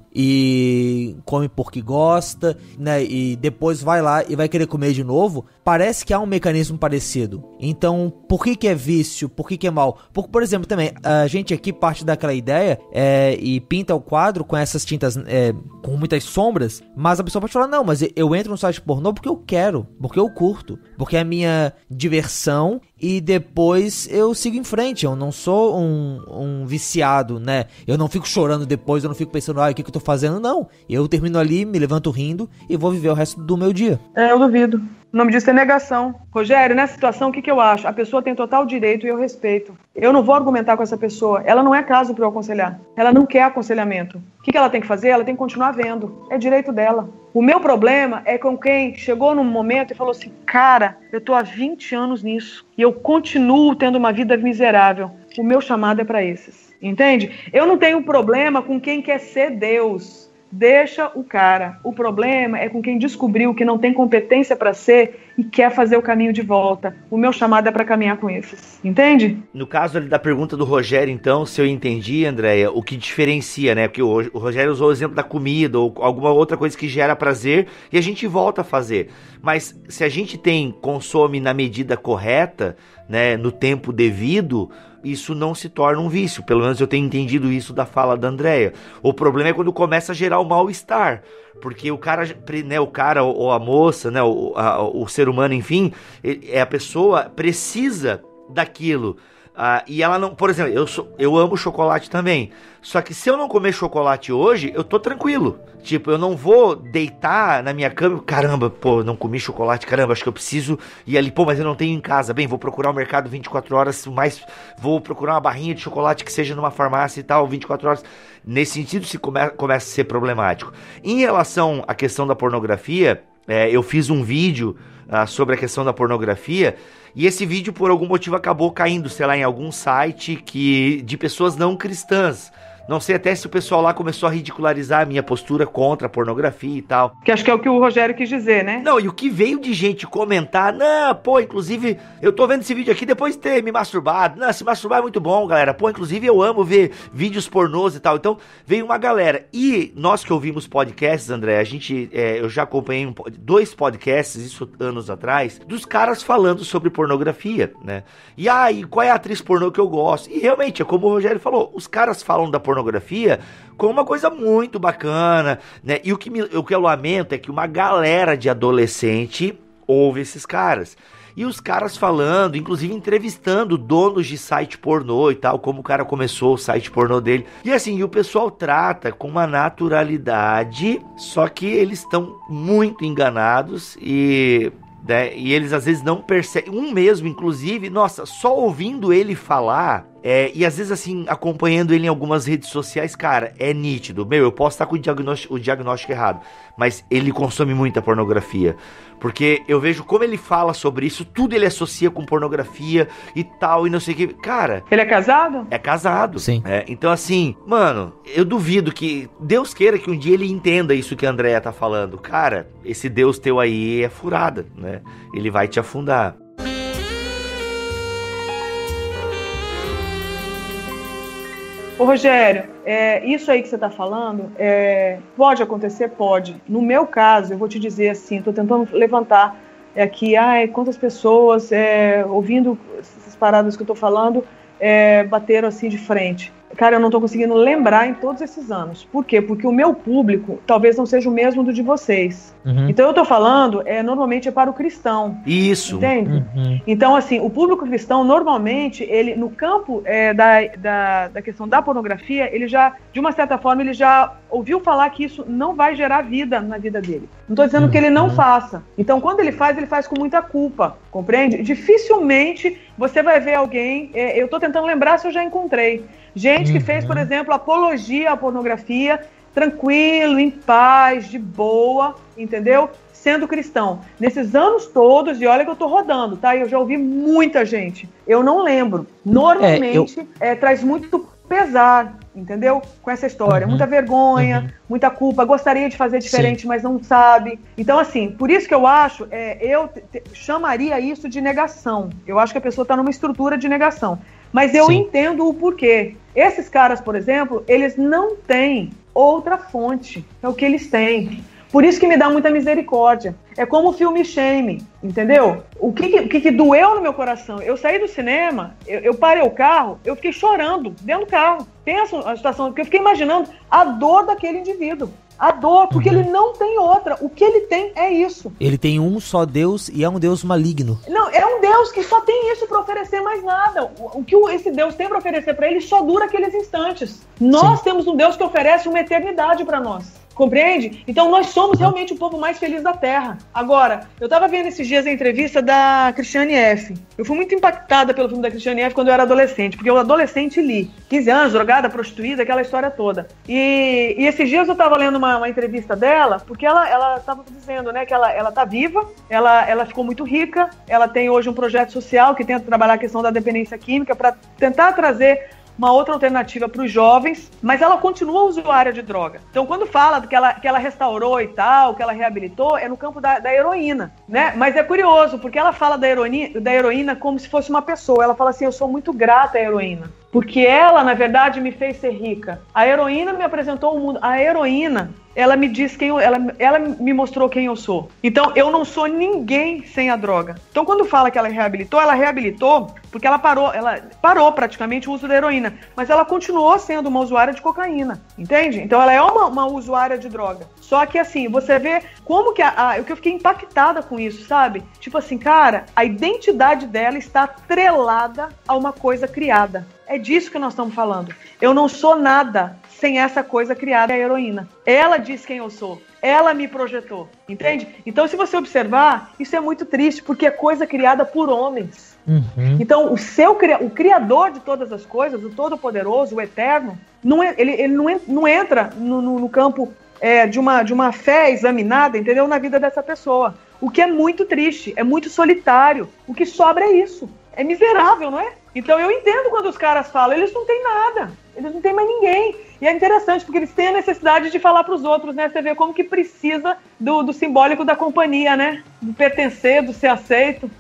e come porque gosta, né, e depois vai lá e vai querer comer de novo, parece que há um mecanismo parecido. Então, por que é vício? Por que é mal? Porque, por exemplo, também, a gente aqui parte daquela ideia e pinta o quadro com essas tintas com muitas sombras, mas a pessoa pode falar, não, mas eu entro no site pornô porque eu quero, porque eu curto, porque é a minha diversão e depois eu sigo em frente. Eu não sou um viciado, né? Eu não fico chorando depois, eu não fico pensando, o que eu tô fazendo? Não, eu termino ali, me levanto rindo e vou viver o resto do meu dia. Eu duvido. O nome disso é negação. Rogério, nessa situação, o que eu acho? A pessoa tem total direito e eu respeito. Eu não vou argumentar com essa pessoa. Ela não é caso para eu aconselhar. Ela não quer aconselhamento. O que ela tem que fazer? Ela tem que continuar vendo. É direito dela. O meu problema é com quem chegou num momento e falou assim, cara, eu tô há 20 anos nisso e eu continuo tendo uma vida miserável. O meu chamado é para esses. Entende? Eu não tenho problema com quem quer ser Deus. Deixa o cara. O problema é com quem descobriu que não tem competência para ser e quer fazer o caminho de volta. O meu chamado é para caminhar com esses. Entende? No caso ali da pergunta do Rogério, então, se eu entendi, Andréia, o que diferencia, né? Porque o Rogério usou o exemplo da comida ou alguma outra coisa que gera prazer e a gente volta a fazer. Mas se a gente consome na medida correta, né, no tempo devido, isso não se torna um vício. Pelo menos eu tenho entendido isso da fala da Andréia. O problema é quando começa a gerar o mal-estar. Porque o cara, né, ou a moça, né, o ser humano, enfim, a pessoa precisa daquilo. E ela não, por exemplo, eu amo chocolate também. Só que se eu não comer chocolate hoje, eu tô tranquilo. Tipo, eu não vou deitar na minha cama, caramba, não comi chocolate, caramba, acho que eu preciso ir ali, mas eu não tenho em casa. Bem, vou procurar o mercado 24 horas, vou procurar uma barrinha de chocolate que seja numa farmácia e tal, 24 horas. Nesse sentido, começa a ser problemático. Em relação à questão da pornografia, eu fiz um vídeo sobre a questão da pornografia. E esse vídeo, por algum motivo, acabou caindo, sei lá, em algum site de pessoas não cristãs. Não sei até se o pessoal lá começou a ridicularizar a minha postura contra a pornografia e tal. Que acho que é o que o Rogério quis dizer, né? Não, e o que veio de gente comentar, inclusive, eu tô vendo esse vídeo aqui depois de ter me masturbado. Se masturbar é muito bom, galera. Inclusive eu amo ver vídeos pornôs e tal. Então, veio uma galera. E nós que ouvimos podcasts, André, eu já acompanhei 2 podcasts, isso anos atrás, dos caras falando sobre pornografia, né? E qual é a atriz pornô que eu gosto? E realmente, é como o Rogério falou, os caras falam da pornografia como uma coisa muito bacana, né? E o que eu lamento é que uma galera de adolescente ouve esses caras. E os caras falando, inclusive entrevistando donos de site pornô e tal, como o cara começou o site pornô dele. E assim, o pessoal trata com uma naturalidade, só que eles estão muito enganados e eles às vezes não percebem. Um mesmo, inclusive, nossa, só ouvindo ele falar, e às vezes assim, acompanhando ele em algumas redes sociais, cara, é nítido. Eu posso estar com o diagnóstico errado, mas ele consome muita pornografia. Porque eu vejo como ele fala sobre isso, tudo ele associa com pornografia e tal, e não sei o que. Cara... Ele é casado? É casado. Sim. Então assim, mano, eu duvido que... Deus queira que um dia ele entenda isso que a Andréia tá falando. Cara, esse Deus teu aí é furada, né? Ele vai te afundar. Ô Rogério, isso aí que você está falando, pode acontecer? Pode. No meu caso, eu vou te dizer assim, estou tentando levantar aqui, quantas pessoas ouvindo essas paradas que eu tô falando bateram assim de frente. Cara, eu não tô conseguindo lembrar em todos esses anos. Por quê? Porque o meu público talvez não seja o mesmo do de vocês. Então eu tô falando, normalmente é para o cristão. Isso. Entende? Então, assim, o público cristão, normalmente, ele, no campo da questão da pornografia, ele já, de uma certa forma, ele já ouviu falar que isso não vai gerar vida na vida dele. Não tô dizendo que ele não faça. Então, quando ele faz com muita culpa. Compreende? Dificilmente você vai ver alguém... eu tô tentando lembrar se eu já encontrei. Gente que fez, por exemplo, apologia à pornografia, tranquilo, em paz, de boa, entendeu? Sendo cristão. Nesses anos todos, e olha que eu tô rodando, tá? Eu já ouvi muita gente. Eu não lembro. Normalmente, traz muito pesar, entendeu? Com essa história. Muita vergonha, muita culpa. Gostaria de fazer diferente, mas não sabe. Então, assim, por isso que eu acho, eu chamaria isso de negação. Eu acho que a pessoa tá numa estrutura de negação. Mas eu entendo o porquê. Esses caras, por exemplo, eles não têm outra fonte. É o que eles têm. Por isso que me dá muita misericórdia. É como o filme Shame, entendeu? O que doeu no meu coração? Eu saí do cinema, eu parei o carro, eu fiquei chorando dentro do carro. Pensa a situação, porque eu fiquei imaginando a dor daquele indivíduo. A dor, porque ele não tem outra. O que ele tem é isso. Ele tem um só Deus e é um Deus maligno. Não, é um Deus que só tem isso para oferecer, mais nada. O que esse Deus tem para oferecer para ele só dura aqueles instantes. Nós temos um Deus que oferece uma eternidade para nós. Compreende? Então nós somos realmente o povo mais feliz da Terra. Agora, eu tava vendo esses dias a entrevista da Christiane F. Eu fui muito impactada pelo filme da Christiane F. quando eu era adolescente, porque eu adolescente li. 15 anos, drogada, prostituída, aquela história toda. E esses dias eu tava lendo uma entrevista dela, porque ela tava dizendo, né, que ela tá viva, ela ficou muito rica, ela tem hoje um projeto social que tenta trabalhar a questão da dependência química para tentar trazer uma outra alternativa para os jovens, mas ela continua usuária de droga. Então, quando fala que ela restaurou e tal, que ela reabilitou, é no campo da heroína, né? Mas é curioso, porque ela fala da heroína como se fosse uma pessoa. Ela fala assim, eu sou muito grata à heroína, porque ela, na verdade, me fez ser rica. A heroína me apresentou o mundo. A heroína, ela me diz ela me mostrou quem eu sou. Então, eu não sou ninguém sem a droga. Então, quando fala que ela reabilitou porque ela parou praticamente o uso da heroína, mas ela continuou sendo uma usuária de cocaína, entende? Então, ela é uma usuária de droga. Só que, assim, você vê como que eu fiquei impactada com isso, sabe? Tipo assim, cara, a identidade dela está atrelada a uma coisa criada. É disso que nós estamos falando. Eu não sou nada sem essa coisa criada, a heroína. Ela diz quem eu sou. Ela me projetou, entende? Então, se você observar, isso é muito triste, porque é coisa criada por homens. Então, o criador de todas as coisas, o todo-poderoso, o eterno, ele não entra no campo de uma fé examinada, entendeu? Na vida dessa pessoa. O que é muito triste, é muito solitário. O que sobra é isso. É miserável, não é? Então eu entendo quando os caras falam, eles não têm nada, eles não têm mais ninguém. E é interessante, porque eles têm a necessidade de falar para os outros, né? Você vê como que precisa do simbólico da companhia, né? Do pertencer, do ser aceito.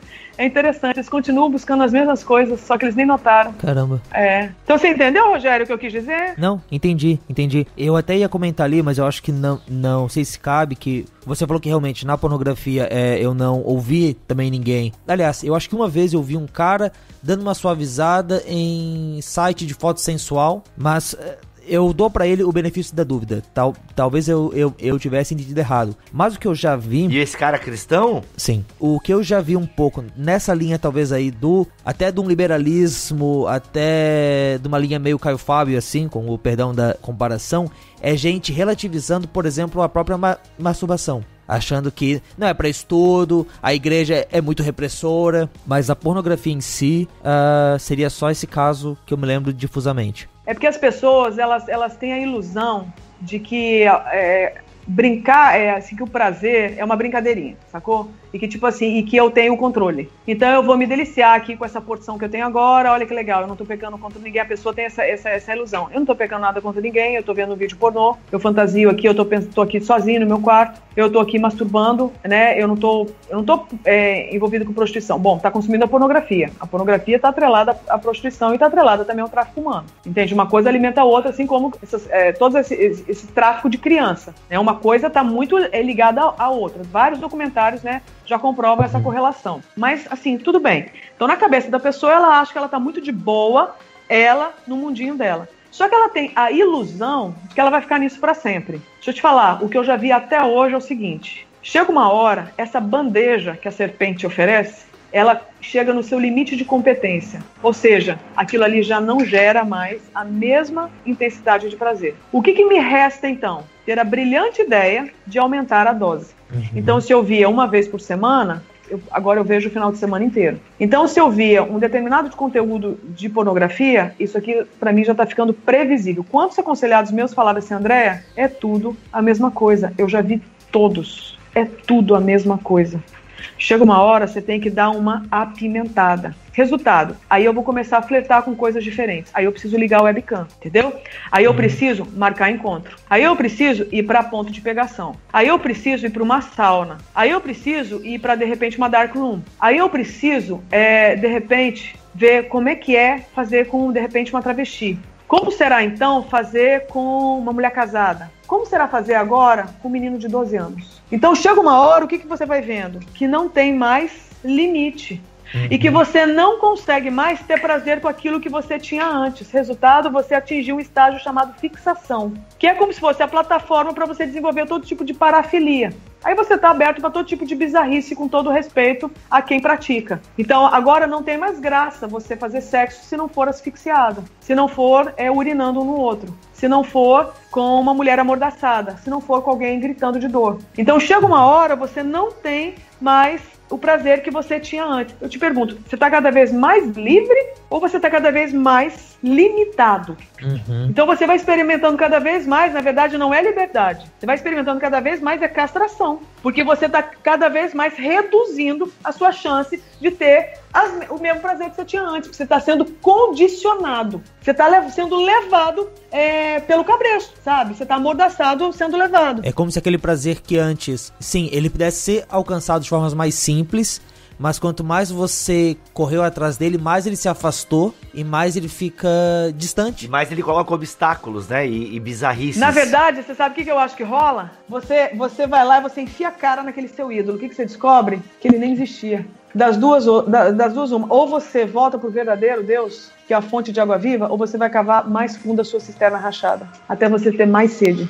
É interessante, eles continuam buscando as mesmas coisas, só que eles nem notaram. Caramba. Então você entendeu, Rogério, o que eu quis dizer? Não, entendi. Eu até ia comentar ali, mas eu acho que não sei se cabe, que você falou que realmente na pornografia eu não ouvi também ninguém. Aliás, eu acho que uma vez eu vi um cara dando uma suavizada em site de foto sensual, mas eu dou pra ele o benefício da dúvida. Talvez eu tivesse entendido errado. Mas o que eu já vi... E esse cara cristão? Sim. O que eu já vi um pouco nessa linha, talvez aí, até de um liberalismo, até de uma linha meio Caio Fábio, assim, com o perdão da comparação, é gente relativizando, por exemplo, a própria masturbação. Achando que não é pra estudo, a igreja é muito repressora, mas a pornografia em si seria só esse caso que eu me lembro difusamente. É porque as pessoas, elas têm a ilusão de que brincar, assim, que o prazer é uma brincadeirinha, sacou? E que, tipo assim, que eu tenho o controle. Então eu vou me deliciar aqui com essa porção que eu tenho agora, olha que legal, eu não tô pecando contra ninguém, a pessoa tem essa ilusão. Eu não tô pecando nada contra ninguém, eu tô vendo um vídeo pornô, eu fantasio aqui, eu tô aqui sozinho no meu quarto, eu tô aqui masturbando, né, eu não tô envolvido com prostituição. Bom, tá consumindo a pornografia tá atrelada à prostituição e tá atrelada também ao tráfico humano, entende? Uma coisa alimenta a outra, assim como todo esse tráfico de criança, né? Uma coisa tá muito ligada à outra. Vários documentários, né, já comprovam essa correlação. Mas, assim, tudo bem. Então, na cabeça da pessoa, ela acha que ela está muito de boa, ela no mundinho dela. Só que ela tem a ilusão de que ela vai ficar nisso para sempre. Deixa eu te falar, o que eu já vi até hoje é o seguinte: chega uma hora, essa bandeja que a serpente oferece, ela chega no seu limite de competência. Ou seja, aquilo ali já não gera mais a mesma intensidade de prazer. O que me resta, então? Ter a brilhante ideia de aumentar a dose. Então, se eu via uma vez por semana, agora eu vejo o final de semana inteiro. Então, se eu via um determinado conteúdo de pornografia, isso aqui, para mim, já está ficando previsível. Quantos aconselhados meus falaram assim: Andréa, é tudo a mesma coisa. Eu já vi todos. É tudo a mesma coisa. Chega uma hora, você tem que dar uma apimentada. Resultado, aí eu vou começar a flertar com coisas diferentes. Aí eu preciso ligar o webcam, entendeu? Aí eu preciso marcar encontro. Aí eu preciso ir para ponto de pegação. Aí eu preciso ir para uma sauna. Aí eu preciso ir para, de repente, uma dark room. Aí eu preciso, de repente, ver como é que é fazer com, de repente, uma travesti. Como será, então, fazer com uma mulher casada? Como será fazer agora com um menino de 12 anos? Então, chega uma hora, o que você vai vendo? Que não tem mais limite. E que você não consegue mais ter prazer com aquilo que você tinha antes. Resultado, você atingiu um estágio chamado fixação, que é como se fosse a plataforma para você desenvolver todo tipo de parafilia. Aí você está aberto para todo tipo de bizarrice, com todo respeito a quem pratica. Então, agora não tem mais graça você fazer sexo se não for asfixiado, se não for urinando um no outro, se não for com uma mulher amordaçada, se não for com alguém gritando de dor. Então, chega uma hora, você não tem mais o prazer que você tinha antes. Eu te pergunto, você está cada vez mais livre ou você está cada vez mais limitado? Então você vai experimentando cada vez mais, na verdade não é liberdade, você vai experimentando cada vez mais castração, porque você está cada vez mais reduzindo a sua chance de ter o mesmo prazer que você tinha antes, porque você está sendo condicionado, você está sendo levado pelo cabresto, sabe? Você está amordaçado sendo levado. É como se aquele prazer que antes, sim, ele pudesse ser alcançado de formas mais simples, mas quanto mais você correu atrás dele, mais ele se afastou e mais ele fica distante. E mais ele coloca obstáculos, né? E bizarrices. Na verdade, você sabe o que eu acho que rola? Você vai lá e você enfia a cara naquele seu ídolo. O que você descobre? Que ele nem existia. Das duas, uma. Ou você volta pro verdadeiro Deus, que é a fonte de água viva, ou você vai cavar mais fundo a sua cisterna rachada, até você ter mais sede.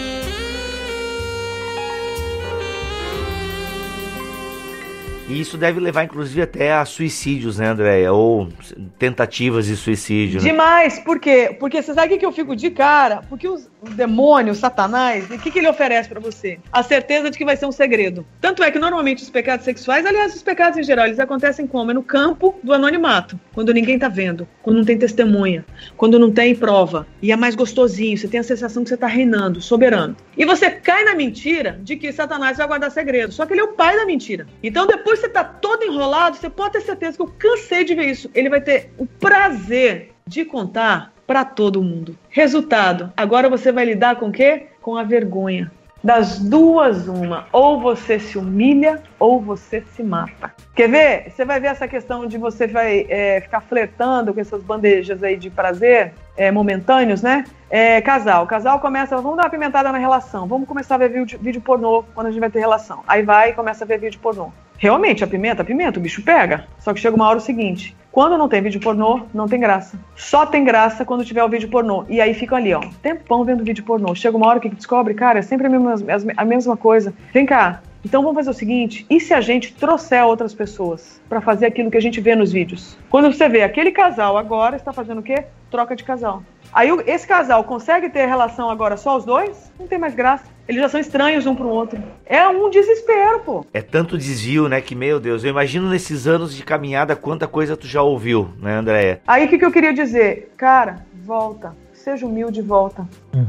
E isso deve levar, inclusive, até a suicídios, né, Andréia? Ou tentativas de suicídio, né? Demais! Por quê? Porque você sabe o que eu fico de cara? Porque o demônio, o Satanás, o que ele oferece pra você? A certeza de que vai ser um segredo. Tanto é que, normalmente, os pecados sexuais, aliás, os pecados em geral, eles acontecem como? É no campo do anonimato. Quando ninguém tá vendo. Quando não tem testemunha. Quando não tem prova. E é mais gostosinho. Você tem a sensação que você tá reinando, soberano. E você cai na mentira de que Satanás vai guardar segredo. Só que ele é o pai da mentira. Então, depois você tá todo enrolado, você pode ter certeza que eu cansei de ver isso. Ele vai ter o prazer de contar para todo mundo. Resultado, agora você vai lidar com o quê? Com a vergonha. Das duas, uma. Ou você se humilha, ou você se mata. Quer ver? Você vai ver essa questão de você vai ficar flertando com essas bandejas aí de prazer momentâneos, né? Casal começa, vamos dar uma apimentada na relação, vamos começar a ver vídeo pornô quando a gente vai ter relação. Aí vai e começa a ver vídeo pornô. Realmente, apimenta, o bicho pega. Só que chega uma hora o seguinte: quando não tem vídeo pornô, não tem graça. Só tem graça quando tiver o vídeo pornô. E aí ficam ali, ó, tempão vendo vídeo pornô. Chega uma hora que descobre, cara, é sempre a mesma coisa. Vem cá, então vamos fazer o seguinte: e se a gente trouxer outras pessoas pra fazer aquilo que a gente vê nos vídeos? Quando você vê aquele casal agora está fazendo o quê? Troca de casal. Aí esse casal consegue ter relação agora só os dois? Não tem mais graça. Eles já são estranhos um pro outro. É um desespero, pô. É tanto desvio, né, que, meu Deus, eu imagino nesses anos de caminhada quanta coisa tu já ouviu, né, Andréia? Aí o que eu queria dizer? Cara, volta. Seja humilde e volta.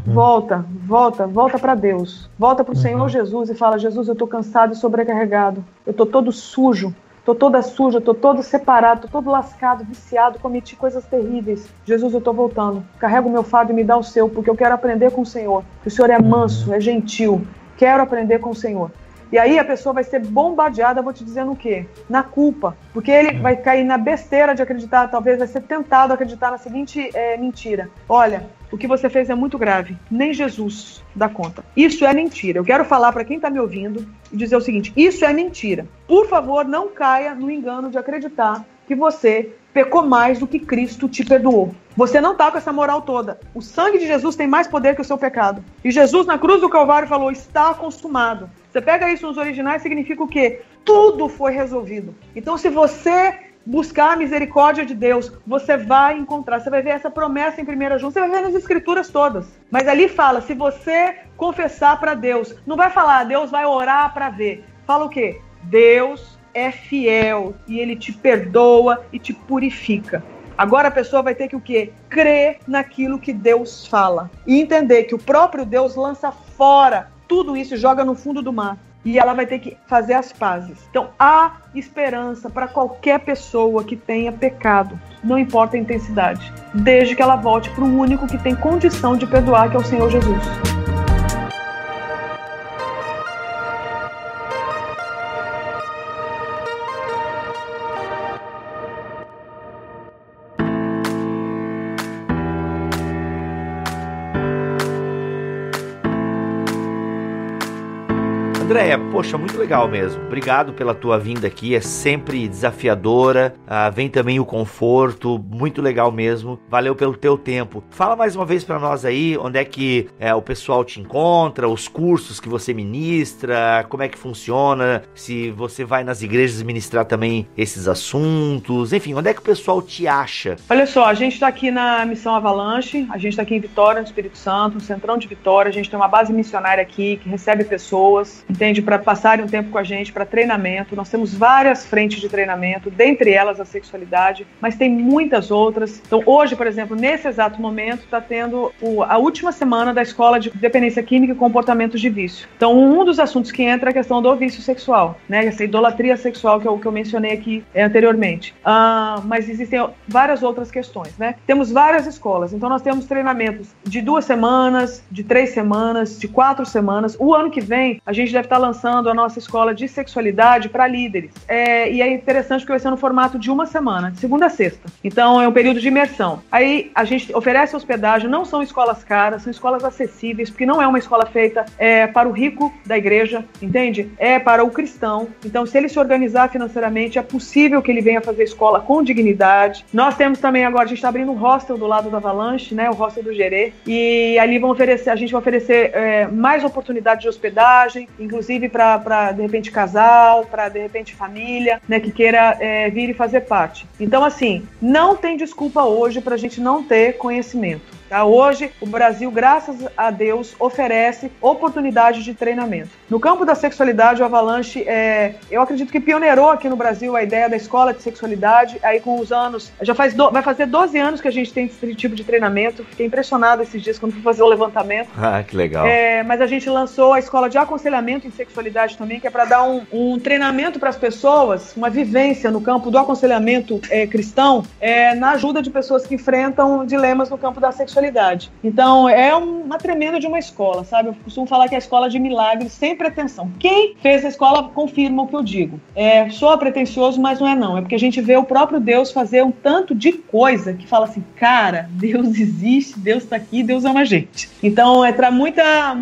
Volta pra Deus. Volta pro Senhor Jesus e fala: Jesus, eu tô cansado e sobrecarregado. Eu tô todo sujo. Tô toda suja, tô todo separado, tô todo lascado, viciado, cometi coisas terríveis. Jesus, eu tô voltando. Carrega o meu fardo e me dá o seu, porque eu quero aprender com o Senhor. O Senhor é manso, é gentil. Quero aprender com o Senhor. E aí a pessoa vai ser bombardeada, vou te dizer no quê? Na culpa. Porque ele vai cair na besteira de acreditar, talvez vai ser tentado a acreditar na seguinte mentira. Olha, o que você fez é muito grave. Nem Jesus dá conta. Isso é mentira. Eu quero falar para quem está me ouvindo e dizer o seguinte, isso é mentira. Por favor, não caia no engano de acreditar que você pecou mais do que Cristo te perdoou. Você não está com essa moral toda. O sangue de Jesus tem mais poder que o seu pecado. E Jesus na cruz do Calvário falou, está consumado. Você pega isso nos originais, significa o quê? Tudo foi resolvido. Então se você buscar a misericórdia de Deus, você vai encontrar, você vai ver essa promessa em 1 João, você vai ver nas escrituras todas. Mas ali fala, se você confessar para Deus, não vai falar, Deus vai orar para ver. Fala o quê? Deus é fiel e ele te perdoa e te purifica. Agora a pessoa vai ter que o quê? Crer naquilo que Deus fala e entender que o próprio Deus lança fora tudo isso e joga no fundo do mar. E ela vai ter que fazer as pazes. Então, há esperança para qualquer pessoa que tenha pecado, não importa a intensidade, desde que ela volte para o único que tem condição de perdoar, que é o Senhor Jesus. Andréia, poxa, muito legal mesmo. Obrigado pela tua vinda aqui, é sempre desafiadora, vem também o conforto, muito legal mesmo. Valeu pelo teu tempo. Fala mais uma vez para nós aí, onde é que o pessoal te encontra, os cursos que você ministra, como é que funciona, se você vai nas igrejas ministrar também esses assuntos, enfim, onde é que o pessoal te acha? Olha só, a gente está aqui na Missão Avalanche, a gente está aqui em Vitória, no Espírito Santo, no Centrão de Vitória, a gente tem uma base missionária aqui que recebe pessoas, entende, para passarem um tempo com a gente, para treinamento. Nós temos várias frentes de treinamento, dentre elas a sexualidade, mas tem muitas outras. Então hoje, por exemplo, nesse exato momento, está tendo a última semana da Escola de Dependência Química e Comportamentos de Vício. Então um dos assuntos que entra é a questão do vício sexual, né? Essa idolatria sexual que eu mencionei aqui anteriormente. Mas existem várias outras questões, né? Temos várias escolas, então nós temos treinamentos de 2 semanas, de 3 semanas, de 4 semanas. O ano que vem, a gente deve estar lançando a nossa escola de sexualidade para líderes. E é interessante porque vai ser no formato de 1 semana, de segunda a sexta. Então é um período de imersão. Aí a gente oferece hospedagem, não são escolas caras, são escolas acessíveis, porque não é uma escola feita para o rico da igreja, entende? É para o cristão. Então se ele se organizar financeiramente, é possível que ele venha fazer escola com dignidade. Nós temos também agora, a gente está abrindo um hostel do lado da Avalanche, né? O hostel do Gerê. E ali a gente vai oferecer mais oportunidade de hospedagem, inclusive para de repente casal, para de repente família, né, que queira vir e fazer parte. Então assim, não tem desculpa hoje para a gente não ter conhecimento. Tá? Hoje, o Brasil, graças a Deus, oferece oportunidade de treinamento. No campo da sexualidade, o Avalanche, eu acredito que pioneirou aqui no Brasil a ideia da escola de sexualidade. Aí, com os anos, vai fazer 12 anos que a gente tem esse tipo de treinamento. Fiquei impressionado esses dias quando fui fazer o levantamento. Ah, que legal. Mas a gente lançou a escola de aconselhamento em sexualidade também, que é para dar um treinamento para as pessoas, uma vivência no campo do aconselhamento cristão, na ajuda de pessoas que enfrentam dilemas no campo da sexualidade. Então, é uma tremenda de uma escola, sabe? Eu costumo falar que é a escola de milagres, sem pretensão. Quem fez a escola confirma o que eu digo. Soa pretensioso, mas não é não. É porque a gente vê o próprio Deus fazer um tanto de coisa que fala assim, cara, Deus existe, Deus tá aqui, Deus ama a gente. Então, traz muito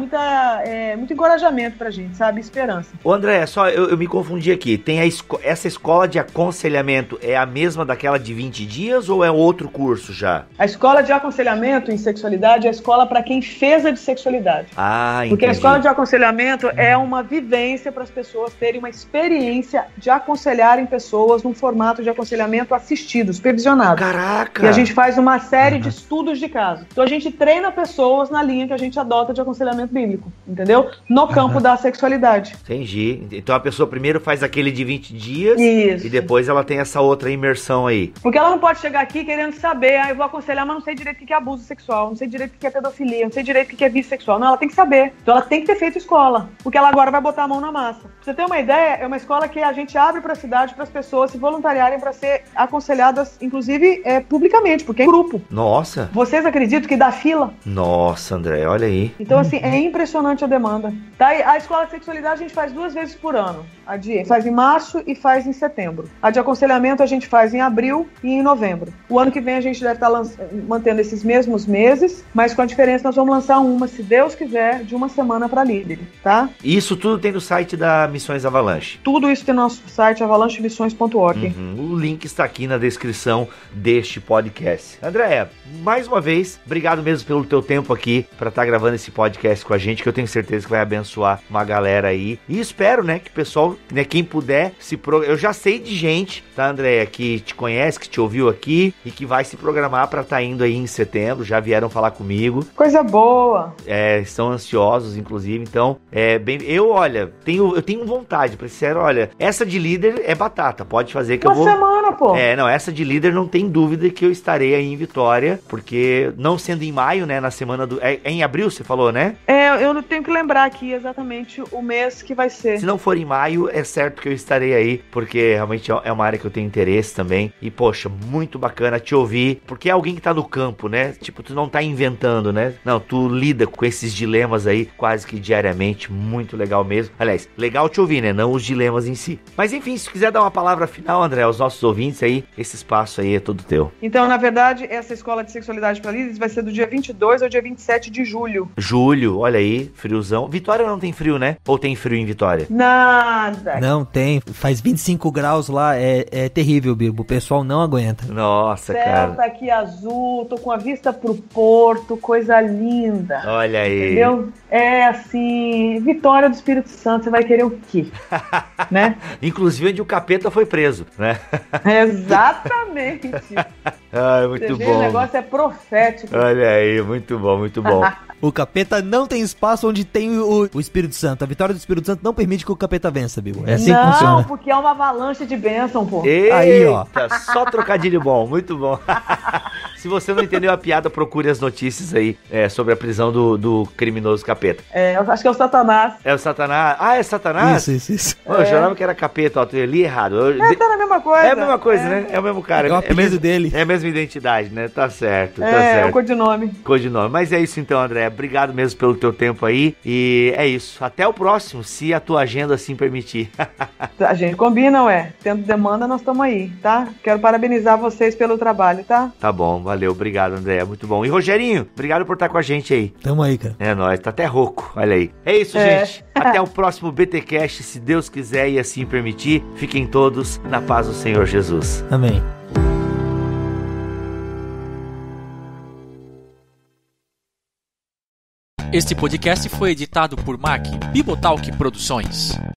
encorajamento pra gente, sabe? Esperança. Ô André, só eu me confundi aqui. Tem essa escola de aconselhamento, é a mesma daquela de 20 dias ou é outro curso já? A escola de aconselhamento em sexualidade é a escola para quem fez a de sexualidade. Entendi. Porque a escola de aconselhamento é uma vivência para as pessoas terem uma experiência de aconselharem pessoas num formato de aconselhamento assistido, supervisionado. Caraca! E a gente faz uma série de estudos de caso. Então a gente treina pessoas na linha que a gente adota de aconselhamento bíblico, entendeu? No campo da sexualidade. Entendi. Então a pessoa primeiro faz aquele de 20 dias. Isso. E depois ela tem essa outra imersão aí. Porque ela não pode chegar aqui querendo saber, eu vou aconselhar, mas não sei direito o que é abuso sexual, não sei direito o que é pedofilia, não sei direito o que é vício sexual. Não, ela tem que saber. Então ela tem que ter feito escola, porque ela agora vai botar a mão na massa. Pra você ter uma ideia, é uma escola que a gente abre para a cidade, para as pessoas se voluntariarem para ser aconselhadas, inclusive publicamente, porque é grupo. Nossa. Vocês acreditam que dá fila? Nossa, André, olha aí. Então, assim, é impressionante a demanda. Tá? A escola de sexualidade a gente faz 2 vezes por ano. Faz em março e faz em setembro. A de aconselhamento a gente faz em abril e em novembro. O ano que vem a gente deve estar mantendo esses mesmos meses, mas com a diferença nós vamos lançar uma, se Deus quiser, de uma semana para líder, tá? Isso tudo tem no site da Missões Avalanche. Tudo isso tem no nosso site, avalanchemissões.org. O link está aqui na descrição deste podcast. Andréia, mais uma vez, obrigado mesmo pelo teu tempo aqui para estar gravando esse podcast com a gente, que eu tenho certeza que vai abençoar uma galera aí. E espero, né, que o pessoal, né, quem puder, eu já sei de gente, tá, Andréia, que te conhece, que te ouviu aqui e que vai se programar para estar indo aí em setembro, já vieram falar comigo. Coisa boa! Estão ansiosos, inclusive, então, eu tenho vontade, pra ser sério, olha, essa de líder é batata, pode fazer que eu vou... Uma semana, pô! Essa de líder não tem dúvida que eu estarei aí em Vitória, porque não sendo em maio, né, na semana do... É em abril, você falou, né? Eu tenho que lembrar aqui exatamente o mês que vai ser. Se não for em maio, é certo que eu estarei aí, porque realmente é uma área que eu tenho interesse também, e poxa, muito bacana te ouvir, porque é alguém que tá no campo, né? Tipo, tu não tá inventando, né? Não, tu lida com esses dilemas aí quase que diariamente, muito legal mesmo. Aliás, legal te ouvir, né? Não os dilemas em si. Mas enfim, se quiser dar uma palavra final, André, aos nossos ouvintes aí, esse espaço aí é todo teu. Então, na verdade, essa escola de sexualidade para líderes vai ser do dia 22 ao dia 27 de julho. Julho, olha aí, friozão. Vitória não tem frio, né? Ou tem frio em Vitória? Nada. Não tem, faz 25 graus lá, é terrível, Bibo, o pessoal não aguenta. Nossa, céu cara. Tá aqui azul, tô com a vista pro porto, coisa linda. Olha aí. Entendeu? É assim, Vitória do Espírito Santo, você vai querer o quê? Né? Inclusive onde o capeta foi preso, né? Exatamente. Ai, muito você vê, bom. O negócio é profético. Olha aí, muito bom, muito bom. O capeta não tem espaço onde tem o Espírito Santo. A vitória do Espírito Santo não permite que o capeta vença, Bibo. É assim que funciona. Não, porque é uma avalanche de bênção, pô. Eita, aí, ó. Só trocadilho bom, muito bom. Se você não entendeu a piada, procure as notícias aí sobre a prisão do criminoso capeta. Eu acho que é o Satanás. É o Satanás? Ah, é Satanás? Isso. Eu jurava que era capeta, ó, eu li errado. Tá na mesma coisa. É a mesma coisa, né? É o mesmo cara. É o apelido dele. É a mesma identidade, né? Tá certo, tá É certo. o codinome. Codinome. Mas é isso então, André. Obrigado mesmo pelo teu tempo aí. E é isso. Até o próximo, se a tua agenda assim permitir. A gente combina, ué. Tendo demanda, nós estamos aí, tá? Quero parabenizar vocês pelo trabalho, tá? Tá bom, valeu. Obrigado, André. Muito bom. E Rogerinho, obrigado por estar com a gente aí. Tamo aí, cara. É nóis, tá até rouco. Olha aí. É isso, gente. Até o próximo BTcast, se Deus quiser e assim permitir. Fiquem todos na paz do Senhor Jesus. Amém. Este podcast foi editado por Mac Bibotalk Produções.